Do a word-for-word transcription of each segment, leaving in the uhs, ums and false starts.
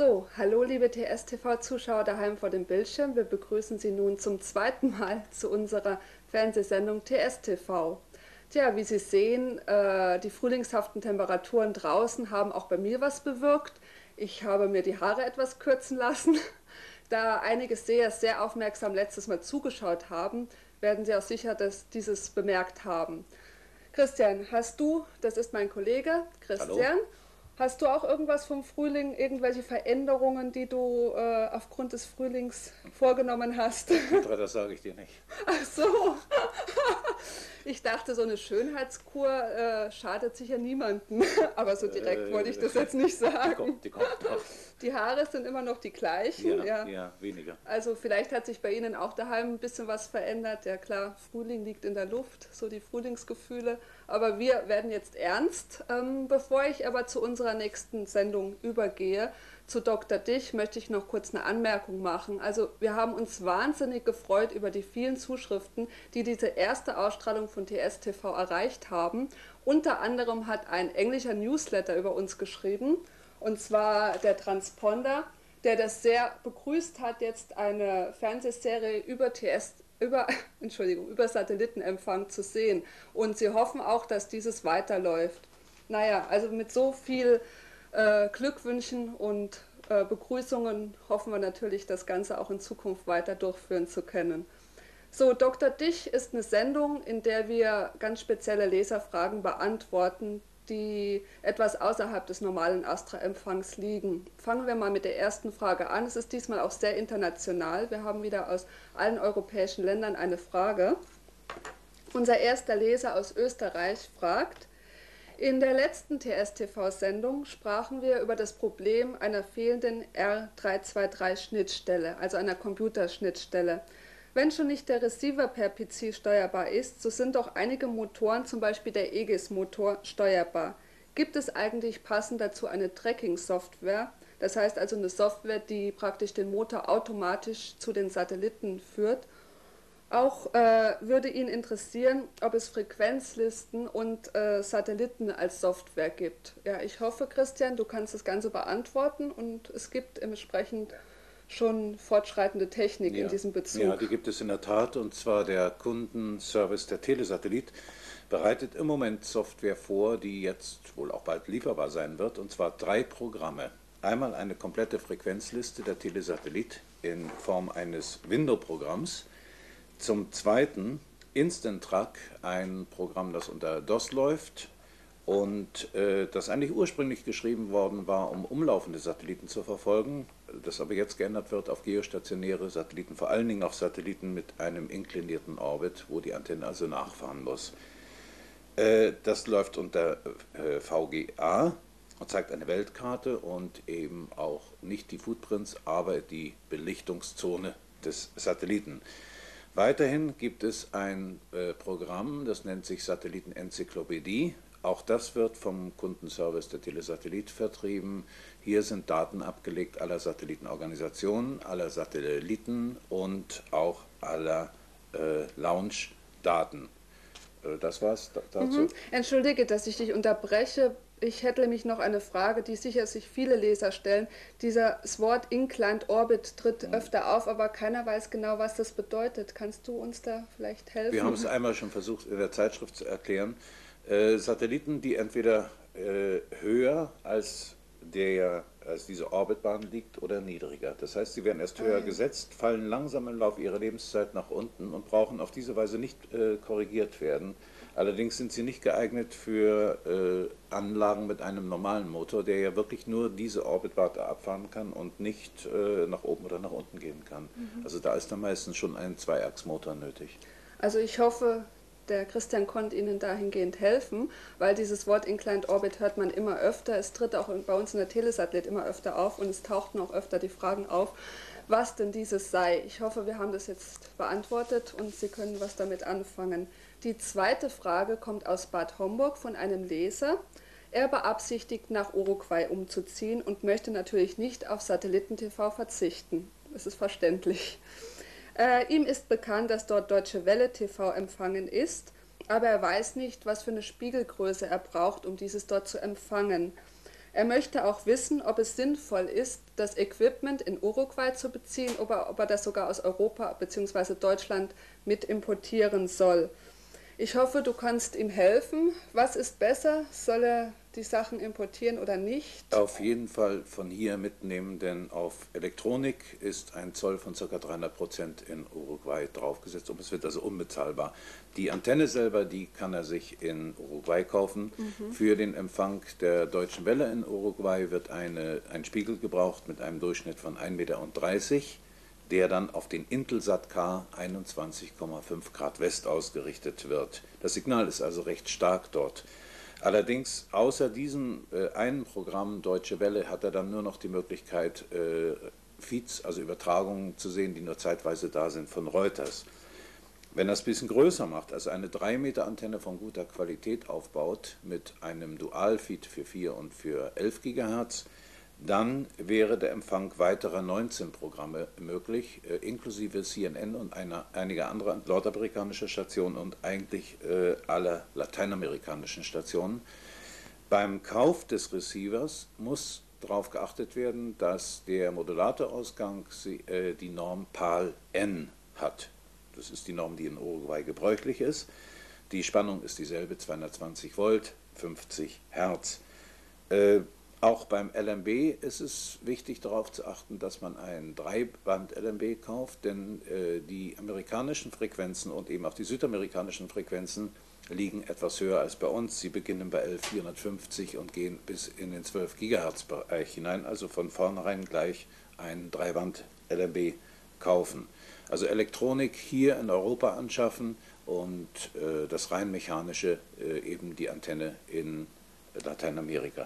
So, hallo liebe T S T V-Zuschauer daheim vor dem Bildschirm. Wir begrüßen Sie nun zum zweiten Mal zu unserer Fernsehsendung T S T V. Tja, wie Sie sehen, äh, die frühlingshaften Temperaturen draußen haben auch bei mir was bewirkt. Ich habe mir die Haare etwas kürzen lassen. Da einige sehr, sehr aufmerksam letztes Mal zugeschaut haben, werden Sie auch sicher dass dieses bemerkt haben. Christian, hast du, das ist mein Kollege Christian, Hallo? hast du auch irgendwas vom Frühling, irgendwelche Veränderungen, die du äh, aufgrund des Frühlings vorgenommen hast? Petra, das sage ich dir nicht. Ach so, ich dachte, so eine Schönheitskur äh, schadet sicher niemandem, aber so direkt wollte ich Äh, das jetzt nicht die sagen. kommt, die kommt noch. Die Haare sind immer noch die gleichen, Ja, ja. ja, weniger. Also vielleicht hat sich bei Ihnen auch daheim ein bisschen was verändert. Ja klar, Frühling liegt in der Luft, so die Frühlingsgefühle. Aber wir werden jetzt ernst. Ähm, bevor ich aber zu unserer nächsten Sendung übergehe, zu Doktor Dich, möchte ich noch kurz eine Anmerkung machen. Also wir haben uns wahnsinnig gefreut über die vielen Zuschriften, die diese erste Ausstrahlung von T S T V erreicht haben. Unter anderem hat ein englischer Newsletter über uns geschrieben, und zwar der Transponder, der das sehr begrüßt hat, jetzt eine Fernsehserie über T S, über, Entschuldigung, über Satellitenempfang zu sehen. Und sie hoffen auch, dass dieses weiterläuft. Naja, also mit so viel äh, Glückwünschen und äh, Begrüßungen hoffen wir natürlich, das Ganze auch in Zukunft weiter durchführen zu können. So, Doktor Dich ist eine Sendung, in der wir ganz spezielle Leserfragen beantworten, die etwas außerhalb des normalen Astra-Empfangs liegen. Fangen wir mal mit der ersten Frage an. Es ist diesmal auch sehr international. Wir haben wieder aus allen europäischen Ländern eine Frage. Unser erster Leser aus Österreich fragt: In der letzten T S T V-Sendung sprachen wir über das Problem einer fehlenden R dreihundertzweiundzwanzig Schnittstelle, also einer Computerschnittstelle. Wenn schon nicht der Receiver per P C steuerbar ist, so sind doch einige Motoren, zum Beispiel der Aegis-Motor, steuerbar. Gibt es eigentlich passend dazu eine Tracking-Software? Das heißt also eine Software, die praktisch den Motor automatisch zu den Satelliten führt. Auch äh, würde ihn interessieren, ob es Frequenzlisten und äh, Satelliten als Software gibt. Ja, ich hoffe, Christian, du kannst das Ganze beantworten, und es gibt entsprechend schon fortschreitende Technik in Ja. diesem Bezug. Ja, die gibt es in der Tat, und zwar der Kundenservice der Telesatellit bereitet im Moment Software vor, die jetzt wohl auch bald lieferbar sein wird, und zwar drei Programme. Einmal eine komplette Frequenzliste der Telesatellit in Form eines Window-Programms. Zum Zweiten Instant Track, ein Programm, das unter DOS läuft und äh, das eigentlich ursprünglich geschrieben worden war, um umlaufende Satelliten zu verfolgen, das aber jetzt geändert wird auf geostationäre Satelliten, vor allen Dingen auf Satelliten mit einem inklinierten Orbit, wo die Antenne also nachfahren muss. Äh, das läuft unter äh, V G A und zeigt eine Weltkarte und eben auch nicht die Footprints, aber die Belichtungszone des Satelliten. Weiterhin gibt es ein äh, Programm, das nennt sich Satellitenenzyklopädie. Auch das wird vom Kundenservice der Telesatellit vertrieben. Hier sind Daten abgelegt aller Satellitenorganisationen, aller Satelliten und auch aller äh, Launch-Daten. Äh, das war's dazu. Mhm. Entschuldige, dass ich dich unterbreche. Ich hätte nämlich noch eine Frage, die sicher sich viele Leser stellen. Dieses Wort Inclined Orbit tritt Mhm. öfter auf, aber keiner weiß genau, was das bedeutet. Kannst du uns da vielleicht helfen? Wir haben es einmal schon versucht in der Zeitschrift zu erklären. Äh, Satelliten, die entweder äh, höher als, der, als diese Orbitbahn liegt oder niedriger. Das heißt, sie werden erst höher Ah, ja. gesetzt, fallen langsam im Laufe ihrer Lebenszeit nach unten und brauchen auf diese Weise nicht äh, korrigiert werden. Allerdings sind sie nicht geeignet für äh, Anlagen mit einem normalen Motor, der ja wirklich nur diese Orbitwarte abfahren kann und nicht äh, nach oben oder nach unten gehen kann. Mhm. Also da ist dann meistens schon ein Zweiachsmotor nötig. Also ich hoffe, der Christian konnte Ihnen dahingehend helfen, weil dieses Wort Inclined Orbit hört man immer öfter. Es tritt auch bei uns in der Telesatellit immer öfter auf, und es tauchten auch öfter die Fragen auf, was denn dieses sei. Ich hoffe, wir haben das jetzt beantwortet und Sie können was damit anfangen. Die zweite Frage kommt aus Bad Homburg von einem Leser. Er beabsichtigt, nach Uruguay umzuziehen und möchte natürlich nicht auf Satelliten-T V verzichten. Das ist verständlich. Äh, ihm ist bekannt, dass dort Deutsche Welle T V empfangen ist, aber er weiß nicht, was für eine Spiegelgröße er braucht, um dieses dort zu empfangen. Er möchte auch wissen, ob es sinnvoll ist, das Equipment in Uruguay zu beziehen oder ob er das sogar aus Europa bzw. Deutschland mit importieren soll. Ich hoffe, du kannst ihm helfen. Was ist besser? Soll er die Sachen importieren oder nicht? Auf jeden Fall von hier mitnehmen, denn auf Elektronik ist ein Zoll von ca. dreihundert Prozent in Uruguay draufgesetzt und es wird also unbezahlbar. Die Antenne selber, die kann er sich in Uruguay kaufen. Mhm. Für den Empfang der Deutschen Welle in Uruguay wird eine, ein Spiegel gebraucht mit einem Durchschnitt von ein Meter dreißig, der dann auf den Intelsat K einundzwanzig Komma fünf Grad West ausgerichtet wird. Das Signal ist also recht stark dort. Allerdings, außer diesem äh, einen Programm Deutsche Welle, hat er dann nur noch die Möglichkeit, äh, Feeds, also Übertragungen zu sehen, die nur zeitweise da sind von Reuters. Wenn er es ein bisschen größer macht, also eine drei Meter Antenne von guter Qualität aufbaut, mit einem Dualfeed für vier und für elf Gigahertz, dann wäre der Empfang weiterer neunzehn Programme möglich, äh, inklusive C N N und einer, einiger anderer nordamerikanischer Stationen und eigentlich äh, aller lateinamerikanischen Stationen. Beim Kauf des Receivers muss darauf geachtet werden, dass der Modulatorausgang äh, die Norm P A L N hat. Das ist die Norm, die in Uruguay gebräuchlich ist. Die Spannung ist dieselbe, zweihundertzwanzig Volt, fünfzig Hertz. Äh, Auch beim L M B ist es wichtig darauf zu achten, dass man ein Dreiband-L M B kauft, denn äh, die amerikanischen Frequenzen und eben auch die südamerikanischen Frequenzen liegen etwas höher als bei uns. Sie beginnen bei elf vierhundertfünfzig und gehen bis in den zwölf Gigahertz Bereich hinein, also von vornherein gleich ein Dreiband-L M B kaufen. Also Elektronik hier in Europa anschaffen und äh, das rein mechanische äh, eben die Antenne in Lateinamerika.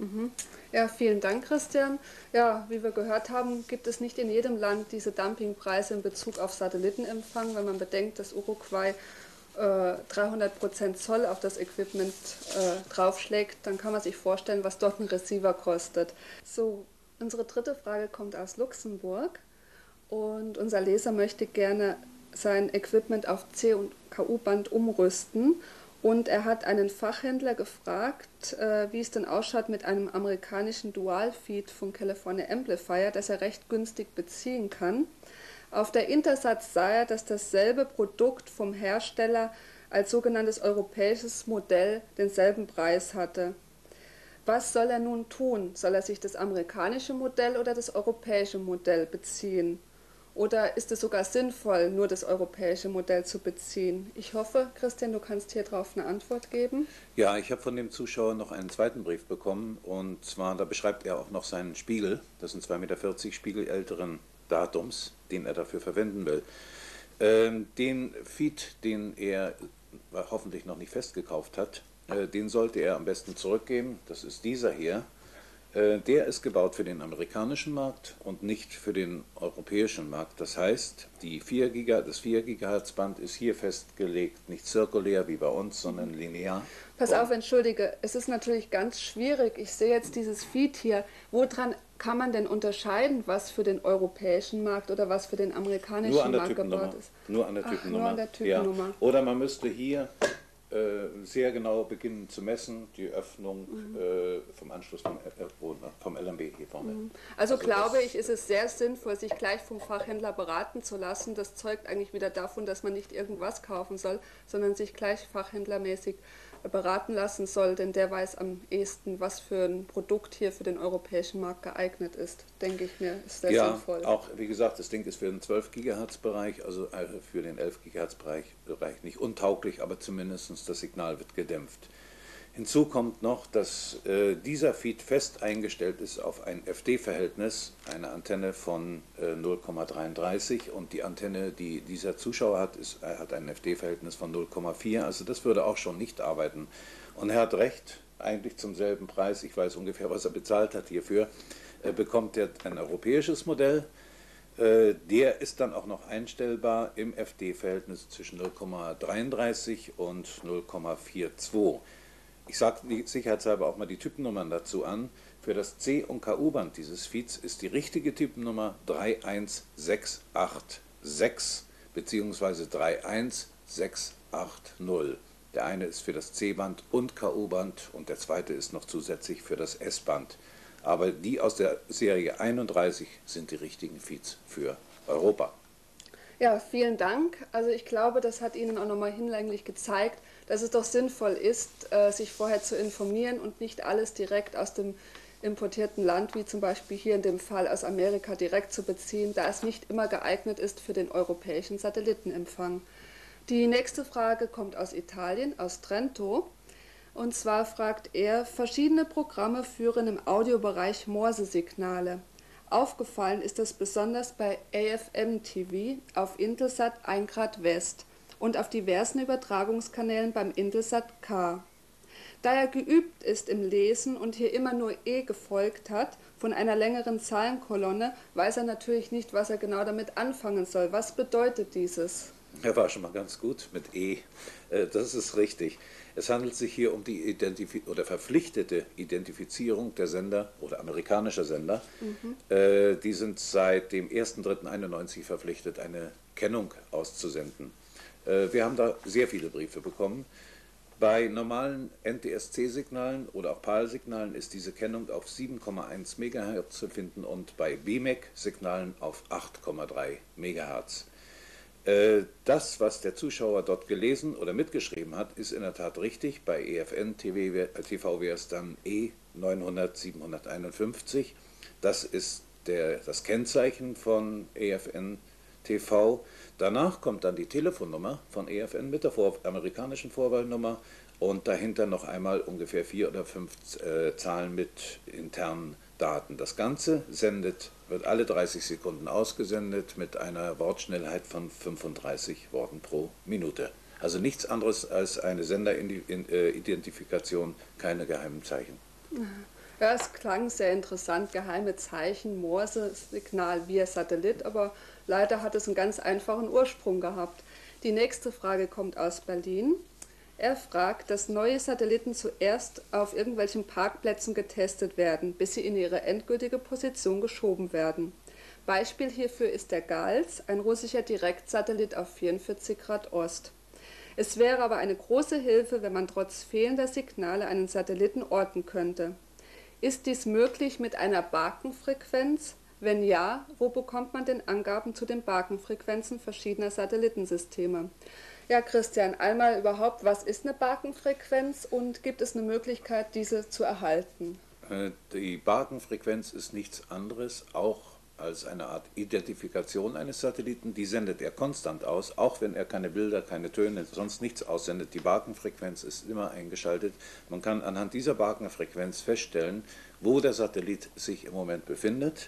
Ja, vielen Dank, Christian. Ja, wie wir gehört haben, gibt es nicht in jedem Land diese Dumpingpreise in Bezug auf Satellitenempfang. Wenn man bedenkt, dass Uruguay äh, dreihundert Prozent Zoll auf das Equipment äh, draufschlägt, dann kann man sich vorstellen, was dort ein Receiver kostet. So, unsere dritte Frage kommt aus Luxemburg und unser Leser möchte gerne sein Equipment auf C- und K U-Band umrüsten. Und er hat einen Fachhändler gefragt, äh, wie es denn ausschaut mit einem amerikanischen Dual-Feed von California Amplifier, das er recht günstig beziehen kann. Auf der Intersat sah er, dass dasselbe Produkt vom Hersteller als sogenanntes europäisches Modell denselben Preis hatte. Was soll er nun tun? Soll er sich das amerikanische Modell oder das europäische Modell beziehen? Oder ist es sogar sinnvoll, nur das europäische Modell zu beziehen? Ich hoffe, Christian, du kannst hier drauf eine Antwort geben. Ja, ich habe von dem Zuschauer noch einen zweiten Brief bekommen und zwar, da beschreibt er auch noch seinen Spiegel. Das sind zwei Meter vierzig Spiegel älteren Datums, den er dafür verwenden will. Ähm, den Feed, den er hoffentlich noch nicht festgekauft hat, äh, den sollte er am besten zurückgeben. Das ist dieser hier. Der ist gebaut für den amerikanischen Markt und nicht für den europäischen Markt. Das heißt, die vier Giga, das vier Gigahertz Band ist hier festgelegt, nicht zirkulär wie bei uns, sondern linear. Pass auf, entschuldige, es ist natürlich ganz schwierig. Ich sehe jetzt dieses Feed hier. Woran kann man denn unterscheiden, was für den europäischen Markt oder was für den amerikanischen Nur an der Markt Typennummer. gebaut ist? Nur an der Ach, Typennummer. nur an der Typennummer. Ja. Oder man müsste hier sehr genau beginnen zu messen, die Öffnung mhm. äh, vom Anschluss vom, äh, vom L M B hier vorne. Mhm. Also, also glaube ich, ist es sehr sinnvoll, sich gleich vom Fachhändler beraten zu lassen. Das zeugt eigentlich wieder davon, dass man nicht irgendwas kaufen soll, sondern sich gleich fachhändlermäßig beraten lassen soll, denn der weiß am ehesten, was für ein Produkt hier für den europäischen Markt geeignet ist, denke ich mir, ist sehr ja, sinnvoll. Ja, auch wie gesagt, das Ding ist für den zwölf Gigahertz Bereich, also für den elf Gigahertz Bereich, Bereich nicht untauglich, aber zumindest das Signal wird gedämpft. Hinzu kommt noch, dass äh, dieser Feed fest eingestellt ist auf ein F D-Verhältnis, eine Antenne von äh, null Komma dreiunddreißig und die Antenne, die dieser Zuschauer hat, ist, er hat ein F D-Verhältnis von null Komma vier, also das würde auch schon nicht arbeiten. Und er hat recht, eigentlich zum selben Preis, ich weiß ungefähr, was er bezahlt hat hierfür, äh, bekommt er ein europäisches Modell. Äh, der ist dann auch noch einstellbar im F D-Verhältnis zwischen null Komma dreiunddreißig und null Komma zweiundvierzig. Ich sage sicherheitshalber auch mal die Typennummern dazu an. Für das C- und K U-Band dieses Feeds ist die richtige Typennummer drei eins sechs acht sechs bzw. drei eins sechs acht null. Der eine ist für das C-Band und K U-Band und der zweite ist noch zusätzlich für das S-Band. Aber die aus der Serie einunddreißig sind die richtigen Feeds für Europa. Ja, vielen Dank. Also ich glaube, das hat Ihnen auch nochmal hinlänglich gezeigt, dass es doch sinnvoll ist, sich vorher zu informieren und nicht alles direkt aus dem importierten Land, wie zum Beispiel hier in dem Fall aus Amerika, direkt zu beziehen, da es nicht immer geeignet ist für den europäischen Satellitenempfang. Die nächste Frage kommt aus Italien, aus Trento. Und zwar fragt er, verschiedene Programme führen im Audiobereich Morsesignale. Aufgefallen ist das besonders bei A F M T V auf Intelsat ein Grad West und auf diversen Übertragungskanälen beim Intelsat K. Da er geübt ist im Lesen und hier immer nur E gefolgt hat von einer längeren Zahlenkolonne, weiß er natürlich nicht, was er genau damit anfangen soll. Was bedeutet dieses? Er war schon mal ganz gut mit E. Das ist richtig. Es handelt sich hier um die Identif- oder verpflichtete Identifizierung der Sender oder amerikanischer Sender. Mhm. Äh, die sind seit dem ersten dritten einundneunzig verpflichtet, eine Kennung auszusenden. Äh, wir haben da sehr viele Briefe bekommen. Bei normalen N T S C-Signalen oder auch P A L-Signalen ist diese Kennung auf sieben Komma eins Megahertz zu finden und bei B M E C-Signalen auf acht Komma drei Megahertz. Das, was der Zuschauer dort gelesen oder mitgeschrieben hat, ist in der Tat richtig. Bei E F N T V wäre es dann E neunhundert siebenhunderteinundfünfzig. Das ist der, das Kennzeichen von E F N T V. Danach kommt dann die Telefonnummer von E F N mit der vor, amerikanischen Vorwahlnummer und dahinter noch einmal ungefähr vier oder fünf äh, Zahlen mit internen Daten. Das Ganze sendet, wird alle dreißig Sekunden ausgesendet mit einer Wortschnellheit von fünfunddreißig Worten pro Minute. Also nichts anderes als eine Senderidentifikation, keine geheimen Zeichen. Ja, es klang sehr interessant, geheime Zeichen, Morse-Signal via Satellit, aber leider hat es einen ganz einfachen Ursprung gehabt. Die nächste Frage kommt aus Berlin. Er fragt, dass neue Satelliten zuerst auf irgendwelchen Parkplätzen getestet werden, bis sie in ihre endgültige Position geschoben werden. Beispiel hierfür ist der GALS, ein russischer Direktsatellit auf vierundvierzig Grad Ost. Es wäre aber eine große Hilfe, wenn man trotz fehlender Signale einen Satelliten orten könnte. Ist dies möglich mit einer Bakenfrequenz? Wenn ja, wo bekommt man denn Angaben zu den Bakenfrequenzen verschiedener Satellitensysteme? Ja, Christian, einmal überhaupt, was ist eine Bakenfrequenz und gibt es eine Möglichkeit, diese zu erhalten? Die Bakenfrequenz ist nichts anderes, auch als eine Art Identifikation eines Satelliten. Die sendet er konstant aus, auch wenn er keine Bilder, keine Töne, sonst nichts aussendet. Die Bakenfrequenz ist immer eingeschaltet. Man kann anhand dieser Bakenfrequenz feststellen, wo der Satellit sich im Moment befindet.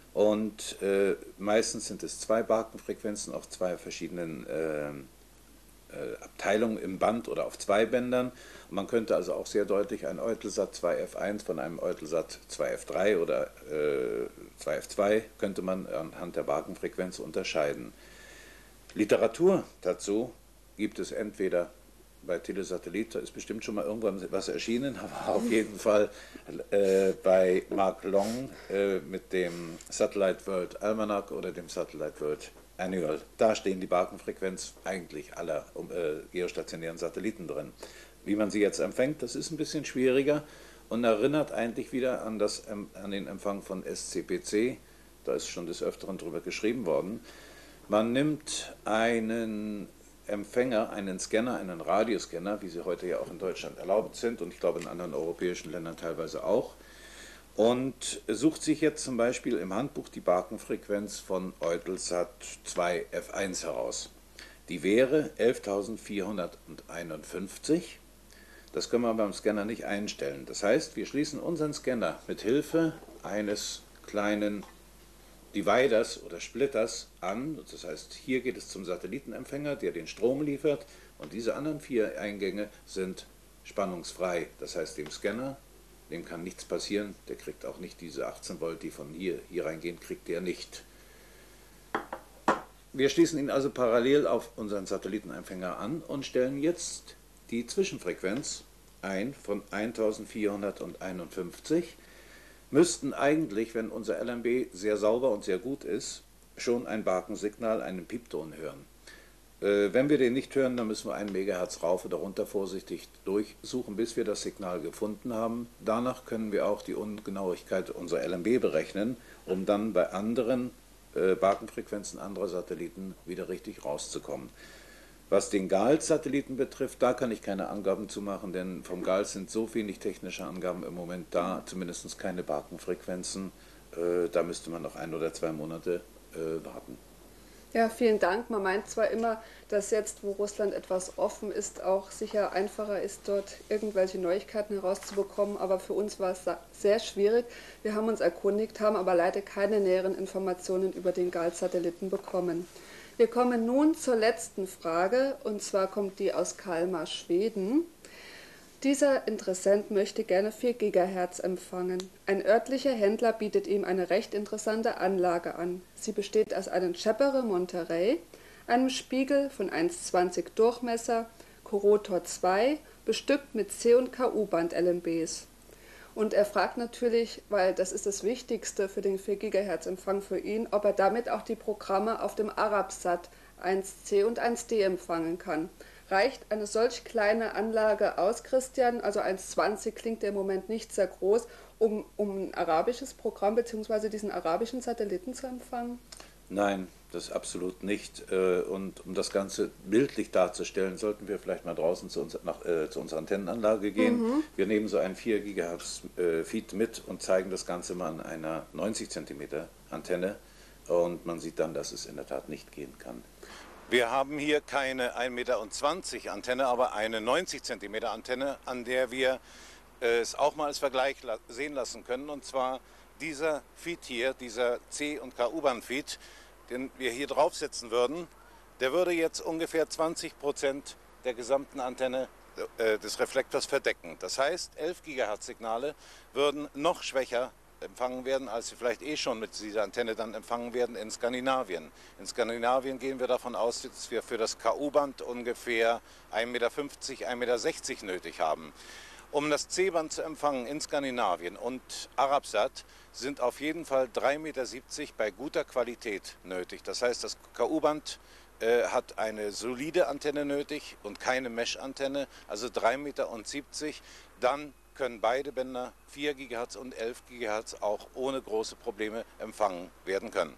Und äh, meistens sind es zwei Bakenfrequenzen auf zwei verschiedenen äh, Abteilungen im Band oder auf zwei Bändern. Und man könnte also auch sehr deutlich ein Eutelsat zwei F eins von einem Eutelsat zwei F drei oder äh, zwei F zwei könnte man anhand der Bakenfrequenz unterscheiden. Literatur dazu gibt es entweder bei Telesatellit, da ist bestimmt schon mal irgendwann was erschienen, aber auf jeden Fall äh, bei Mark Long äh, mit dem Satellite World Almanac oder dem Satellite World Annual. Da stehen die Bakenfrequenz eigentlich aller äh, geostationären Satelliten drin. Wie man sie jetzt empfängt, das ist ein bisschen schwieriger und erinnert eigentlich wieder an, das, an den Empfang von S C P C. Da ist schon des Öfteren drüber geschrieben worden. Man nimmt einen Empfänger, einen Scanner, einen Radioscanner, wie sie heute ja auch in Deutschland erlaubt sind und ich glaube in anderen europäischen Ländern teilweise auch, und sucht sich jetzt zum Beispiel im Handbuch die Bakenfrequenz von Eutelsat zwei F eins heraus. Die wäre elftausendvierhunderteinundfünfzig. Das können wir beim Scanner nicht einstellen. Das heißt, wir schließen unseren Scanner mit Hilfe eines kleinen Dividers oder Splitters an. Das heißt, hier geht es zum Satellitenempfänger, der den Strom liefert, und diese anderen vier Eingänge sind spannungsfrei. Das heißt, dem Scanner, dem kann nichts passieren, der kriegt auch nicht diese achtzehn Volt, die von hier, hier reingehen, kriegt der nicht. Wir schließen ihn also parallel auf unseren Satellitenempfänger an und stellen jetzt die Zwischenfrequenz ein von eintausendvierhunderteinundfünfzig. Müssten eigentlich, wenn unser L M B sehr sauber und sehr gut ist, schon ein Bakensignal, einen Piepton hören. Äh, wenn wir den nicht hören, dann müssen wir einen Megahertz rauf oder runter vorsichtig durchsuchen, bis wir das Signal gefunden haben. Danach können wir auch die Ungenauigkeit unserer L M B berechnen, um dann bei anderen äh, Bakenfrequenzen anderer Satelliten wieder richtig rauszukommen. Was den Gals-Satelliten betrifft, da kann ich keine Angaben zu machen, denn vom Gals sind so wenig technische Angaben im Moment da, zumindest keine Bakenfrequenzen. Äh, da müsste man noch ein oder zwei Monate äh, warten. Ja, vielen Dank. Man meint zwar immer, dass jetzt, wo Russland etwas offen ist, auch sicher einfacher ist, dort irgendwelche Neuigkeiten herauszubekommen, aber für uns war es sehr schwierig. Wir haben uns erkundigt, haben aber leider keine näheren Informationen über den Gals-Satelliten bekommen. Wir kommen nun zur letzten Frage, und zwar kommt die aus Kalmar, Schweden. Dieser Interessent möchte gerne vier Gigahertz empfangen. Ein örtlicher Händler bietet ihm eine recht interessante Anlage an. Sie besteht aus einem Scheppere Monterey, einem Spiegel von eins Komma zwanzig Durchmesser, Corotor zwei, bestückt mit C- und K U-Band-L M Bs. Und er fragt natürlich, weil das ist das Wichtigste für den vier Gigahertz Empfang für ihn, ob er damit auch die Programme auf dem Arabsat eins C und eins D empfangen kann. Reicht eine solch kleine Anlage aus, Christian? Also eins Komma zwanzig klingt ja im Moment nicht sehr groß, um, um ein arabisches Programm bzw. diesen arabischen Satelliten zu empfangen? Nein, das absolut nicht. Und um das Ganze bildlich darzustellen, sollten wir vielleicht mal draußen zu, uns, nach, äh, zu unserer Antennenanlage gehen. Mhm. Wir nehmen so ein vier Gigahertz Feed mit und zeigen das Ganze mal an einer neunzig Zentimeter Antenne. Und man sieht dann, dass es in der Tat nicht gehen kann. Wir haben hier keine ein Meter zwanzig Antenne, aber eine neunzig Zentimeter Antenne, an der wir äh, es auch mal als Vergleich la sehen lassen können. Und zwar dieser Feed hier, dieser C- und K U-Band-Feed, den wir hier draufsetzen würden, der würde jetzt ungefähr zwanzig Prozent der gesamten Antenne äh, des Reflektors verdecken. Das heißt, elf Gigahertz Signale würden noch schwächer empfangen werden, als sie vielleicht eh schon mit dieser Antenne dann empfangen werden in Skandinavien. In Skandinavien gehen wir davon aus, dass wir für das K U-Band ungefähr ein Meter fünfzig, ein Meter sechzig nötig haben. Um das C-Band zu empfangen in Skandinavien und Arabsat sind auf jeden Fall drei Meter siebzig bei guter Qualität nötig. Das heißt, das K U-Band äh, hat eine solide Antenne nötig und keine Mesh-Antenne, also drei Meter siebzig. Dann können beide Bänder vier Gigahertz und elf Gigahertz auch ohne große Probleme empfangen werden können.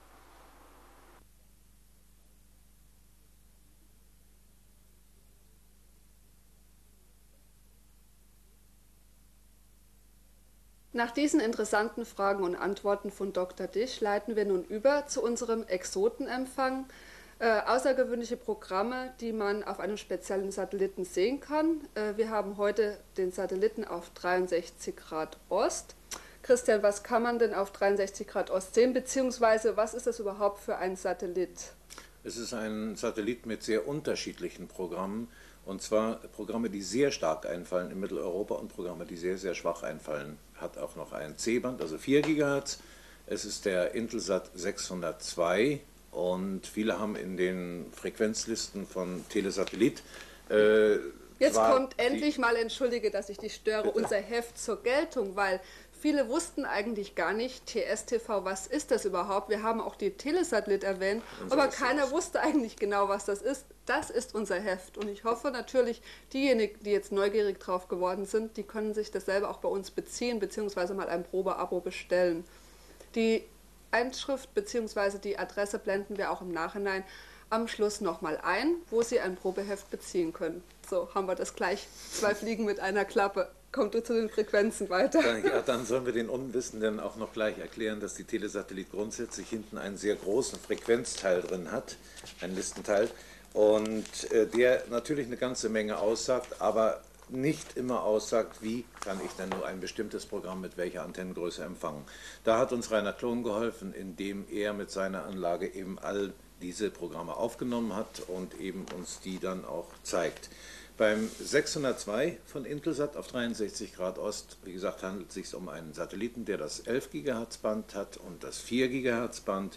Nach diesen interessanten Fragen und Antworten von Doktor Disch leiten wir nun über zu unserem Exotenempfang. Äh, außergewöhnliche Programme, die man auf einem speziellen Satelliten sehen kann. Äh, wir haben heute den Satelliten auf dreiundsechzig Grad Ost. Christian, was kann man denn auf dreiundsechzig Grad Ost sehen, beziehungsweise was ist das überhaupt für ein Satellit? Es ist ein Satellit mit sehr unterschiedlichen Programmen, und zwar Programme, die sehr stark einfallen in Mitteleuropa und Programme, die sehr, sehr schwach einfallen. Hat auch noch ein C-Band, also vier Gigahertz. Es ist der Intelsat sechshundertzwei. Und viele haben in den Frequenzlisten von Telesatellit. Äh, Jetzt kommt endlich mal, entschuldige, dass ich dich störe, bitte, unser Heft zur Geltung, weil viele wussten eigentlich gar nicht, T S T V, was ist das überhaupt? Wir haben auch die Telesatellit erwähnt, aber keiner wusste eigentlich genau, was das ist. Das ist unser Heft und ich hoffe natürlich, diejenigen, die jetzt neugierig drauf geworden sind, die können sich das selber auch bei uns beziehen, beziehungsweise mal ein Probeabo bestellen. Die Einschrift bzw. die Adresse blenden wir auch im Nachhinein am Schluss nochmal ein, wo Sie ein Probeheft beziehen können. So haben wir das gleich, zwei Fliegen mit einer Klappe. Kommt du zu den Frequenzen weiter? Dann, ja, dann sollen wir den Unwissenden auch noch gleich erklären, dass die Telesatellit grundsätzlich hinten einen sehr großen Frequenzteil drin hat, einen Listenteil, und äh, der natürlich eine ganze Menge aussagt, aber nicht immer aussagt, wie kann ich denn nur ein bestimmtes Programm mit welcher Antennengröße empfangen. Da hat uns Rainer Klon geholfen, indem er mit seiner Anlage eben all diese Programme aufgenommen hat und eben uns die dann auch zeigt. Beim sechshundertzwei von Intelsat auf dreiundsechzig Grad Ost, wie gesagt, handelt es sich um einen Satelliten, der das elf Gigahertz Band hat und das vier Gigahertz Band.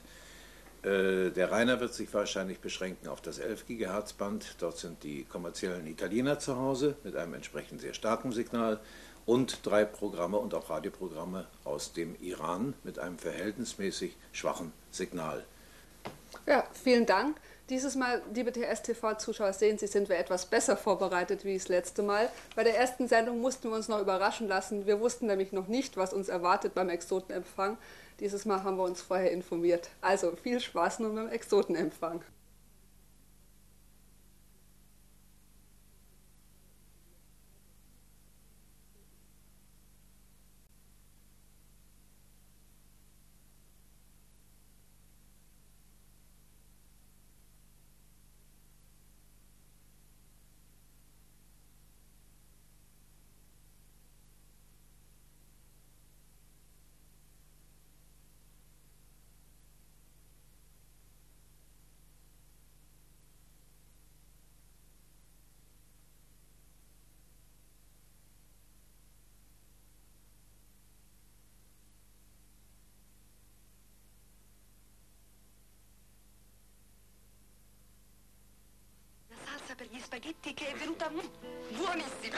Der Rainer wird sich wahrscheinlich beschränken auf das elf Gigahertz Band. Dort sind die kommerziellen Italiener zu Hause mit einem entsprechend sehr starken Signal und drei Programme und auch Radioprogramme aus dem Iran mit einem verhältnismäßig schwachen Signal. Ja, vielen Dank. Dieses Mal, liebe T S T V-Zuschauer, sehen Sie, sind wir etwas besser vorbereitet wie das letzte Mal. Bei der ersten Sendung mussten wir uns noch überraschen lassen. Wir wussten nämlich noch nicht, was uns erwartet beim Exotenempfang. Dieses Mal haben wir uns vorher informiert. Also viel Spaß nun beim Exotenempfang. Per gli spaghetti che è venuta buonissima.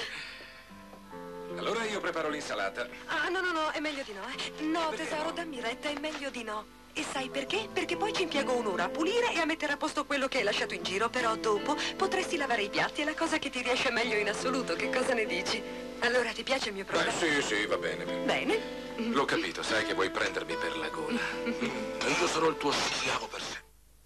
Allora io preparo l'insalata. Ah, no, no, no, è meglio di no, eh. No, tesoro, no? Dammi retta, è meglio di no. E sai perché? Perché poi ci impiego un'ora a pulire e a mettere a posto quello che hai lasciato in giro, però dopo potresti lavare i piatti, è la cosa che ti riesce meglio in assoluto, che cosa ne dici? Allora, ti piace il mio programma? Beh, sì, sì, va bene. Bene. L'ho capito, sai che vuoi prendermi per la gola. Io sarò il tuo schiavo per sempre.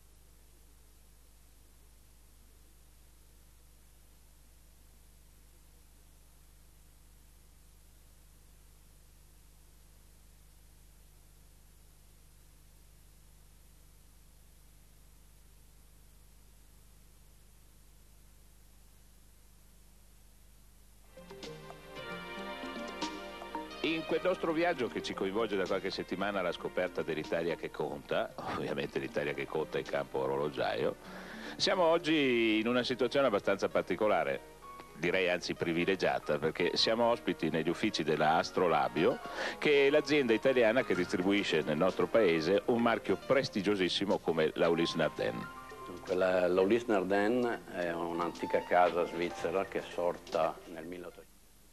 In quel nostro viaggio che ci coinvolge da qualche settimana alla scoperta dell'Italia che conta, ovviamente l'Italia che conta in campo orologiaio, siamo oggi in una situazione abbastanza particolare, direi anzi privilegiata, perché siamo ospiti negli uffici della Astrolabio, che è l'azienda italiana che distribuisce nel nostro paese un marchio prestigiosissimo come l'Aulis Nardin. La, L'Aulis Nardin è un'antica casa svizzera che è sorta nel milleottocento.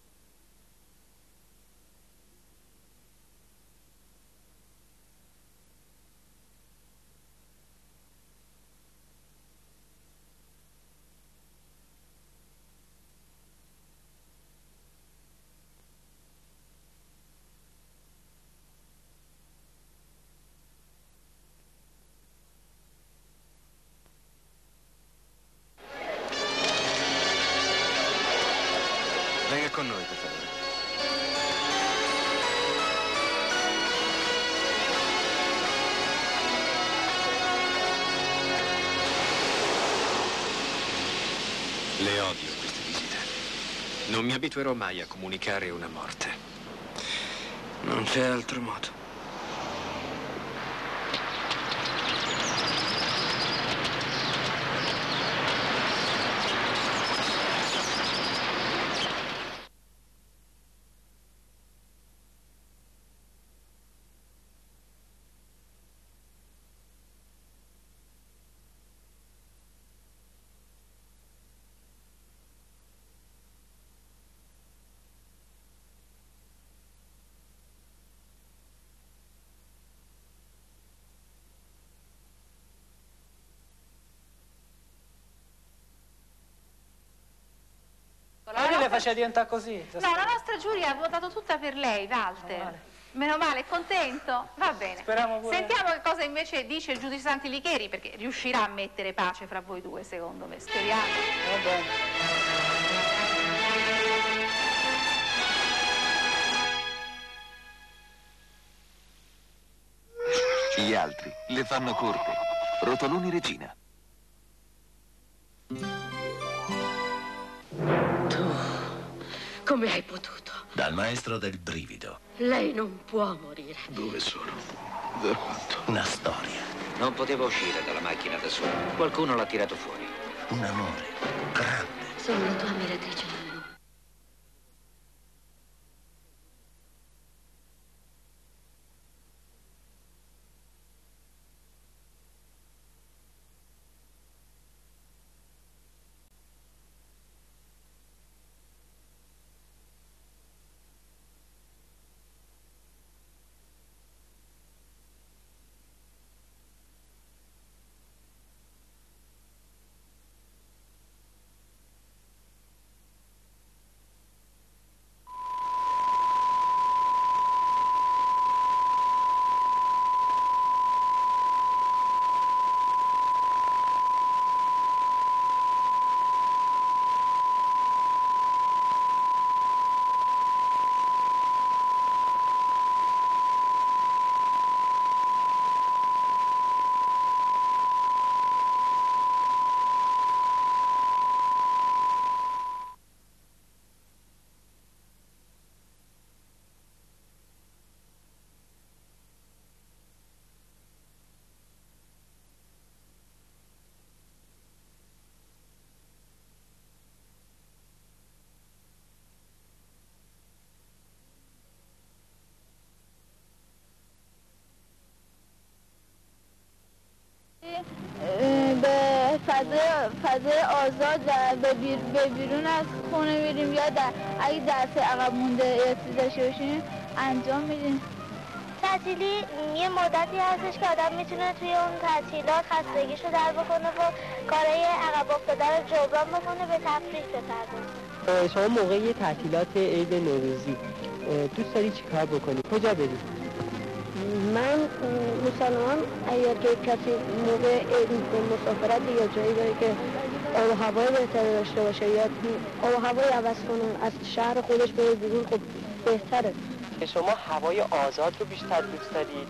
Venga con noi, per favore. Le odio queste visite. Non mi abituerò mai a comunicare una morte. Non c'è altro modo. Perché le faceva diventare così? No, la nostra giuria ha votato tutta per lei, Walter. Meno male. Meno male, è contento? Va bene. Speriamo pure. Sentiamo che cosa invece dice il giudice Santilicheri, perché riuscirà a mettere pace fra voi due, secondo me. Speriamo. Va bene. Gli altri le fanno corte. Rotoloni Regina. Come hai potuto? Dal maestro del brivido. Lei non può morire. Dove sono? Da quanto? Una storia. Non poteva uscire dalla macchina da solo. Qualcuno l'ha tirato fuori. Un amore grande. Sono la tua ammiratrice, Lulu. فضای آزاد و به بیر- به بیرون از خونه میریم یا در اگه درس عقب مونده یا چیزی داشته باشیم انجام میدیم. تعطیلی یه مدتی هستش که آدم میتونه توی اون تعطیلات خستگیشو در بکنه و کارهای عقب افتاده رو جبران بکنه، به تفریح بپردازه. شما موقع تعطیلات عید نوروزی دوست داری چی کار بکنی؟ کجا بری؟ من مسلمان اگر که کسی موقع عید مسافرت یا جایی داره که آب و هوای بهتری داشته باشه یا آب و هوای عوض کنه از شهر خودش بره بیرون، خب بهتره. شما هوای آزاد رو بیشتر دوست دارید؟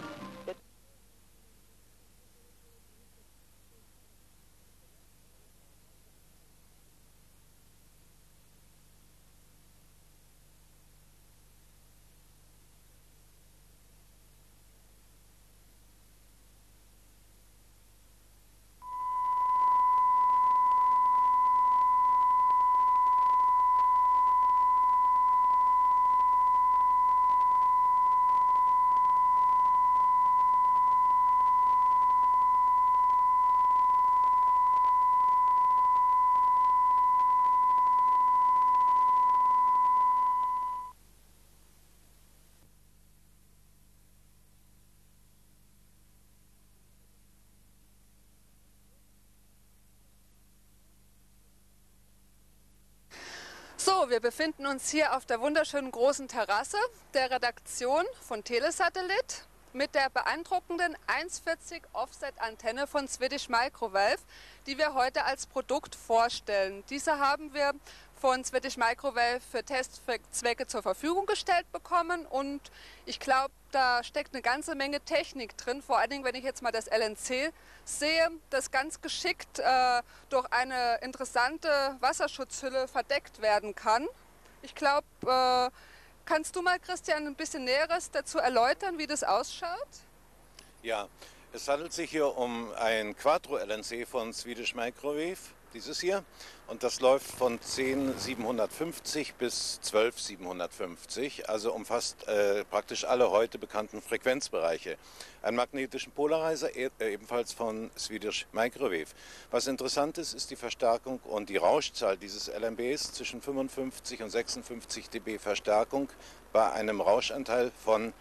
So, wir befinden uns hier auf der wunderschönen großen Terrasse der Redaktion von Telesatellit mit der beeindruckenden eins Komma vierzig Offset-Antenne von Swedish Microwave, die wir heute als Produkt vorstellen. Diese haben wir von Swedish Microwave für Testzwecke zur Verfügung gestellt bekommen und ich glaube, da steckt eine ganze Menge Technik drin, vor allen Dingen, wenn ich jetzt mal das L N C sehe, das ganz geschickt äh, durch eine interessante Wasserschutzhülle verdeckt werden kann. Ich glaube, äh, kannst du mal, Christian, ein bisschen Näheres dazu erläutern, wie das ausschaut? Ja, es handelt sich hier um ein Quattro-L N C von Swedish Microwave, dieses hier. Und das läuft von zehn siebenhundertfünfzig bis zwölf siebenhundertfünfzig, also umfasst äh, praktisch alle heute bekannten Frequenzbereiche. Einen magnetischen Polarizer, e ebenfalls von Swedish Microwave. Was interessant ist, ist die Verstärkung und die Rauschzahl dieses L M Bs zwischen fünfundfünfzig und sechsundfünfzig dB Verstärkung bei einem Rauschanteil von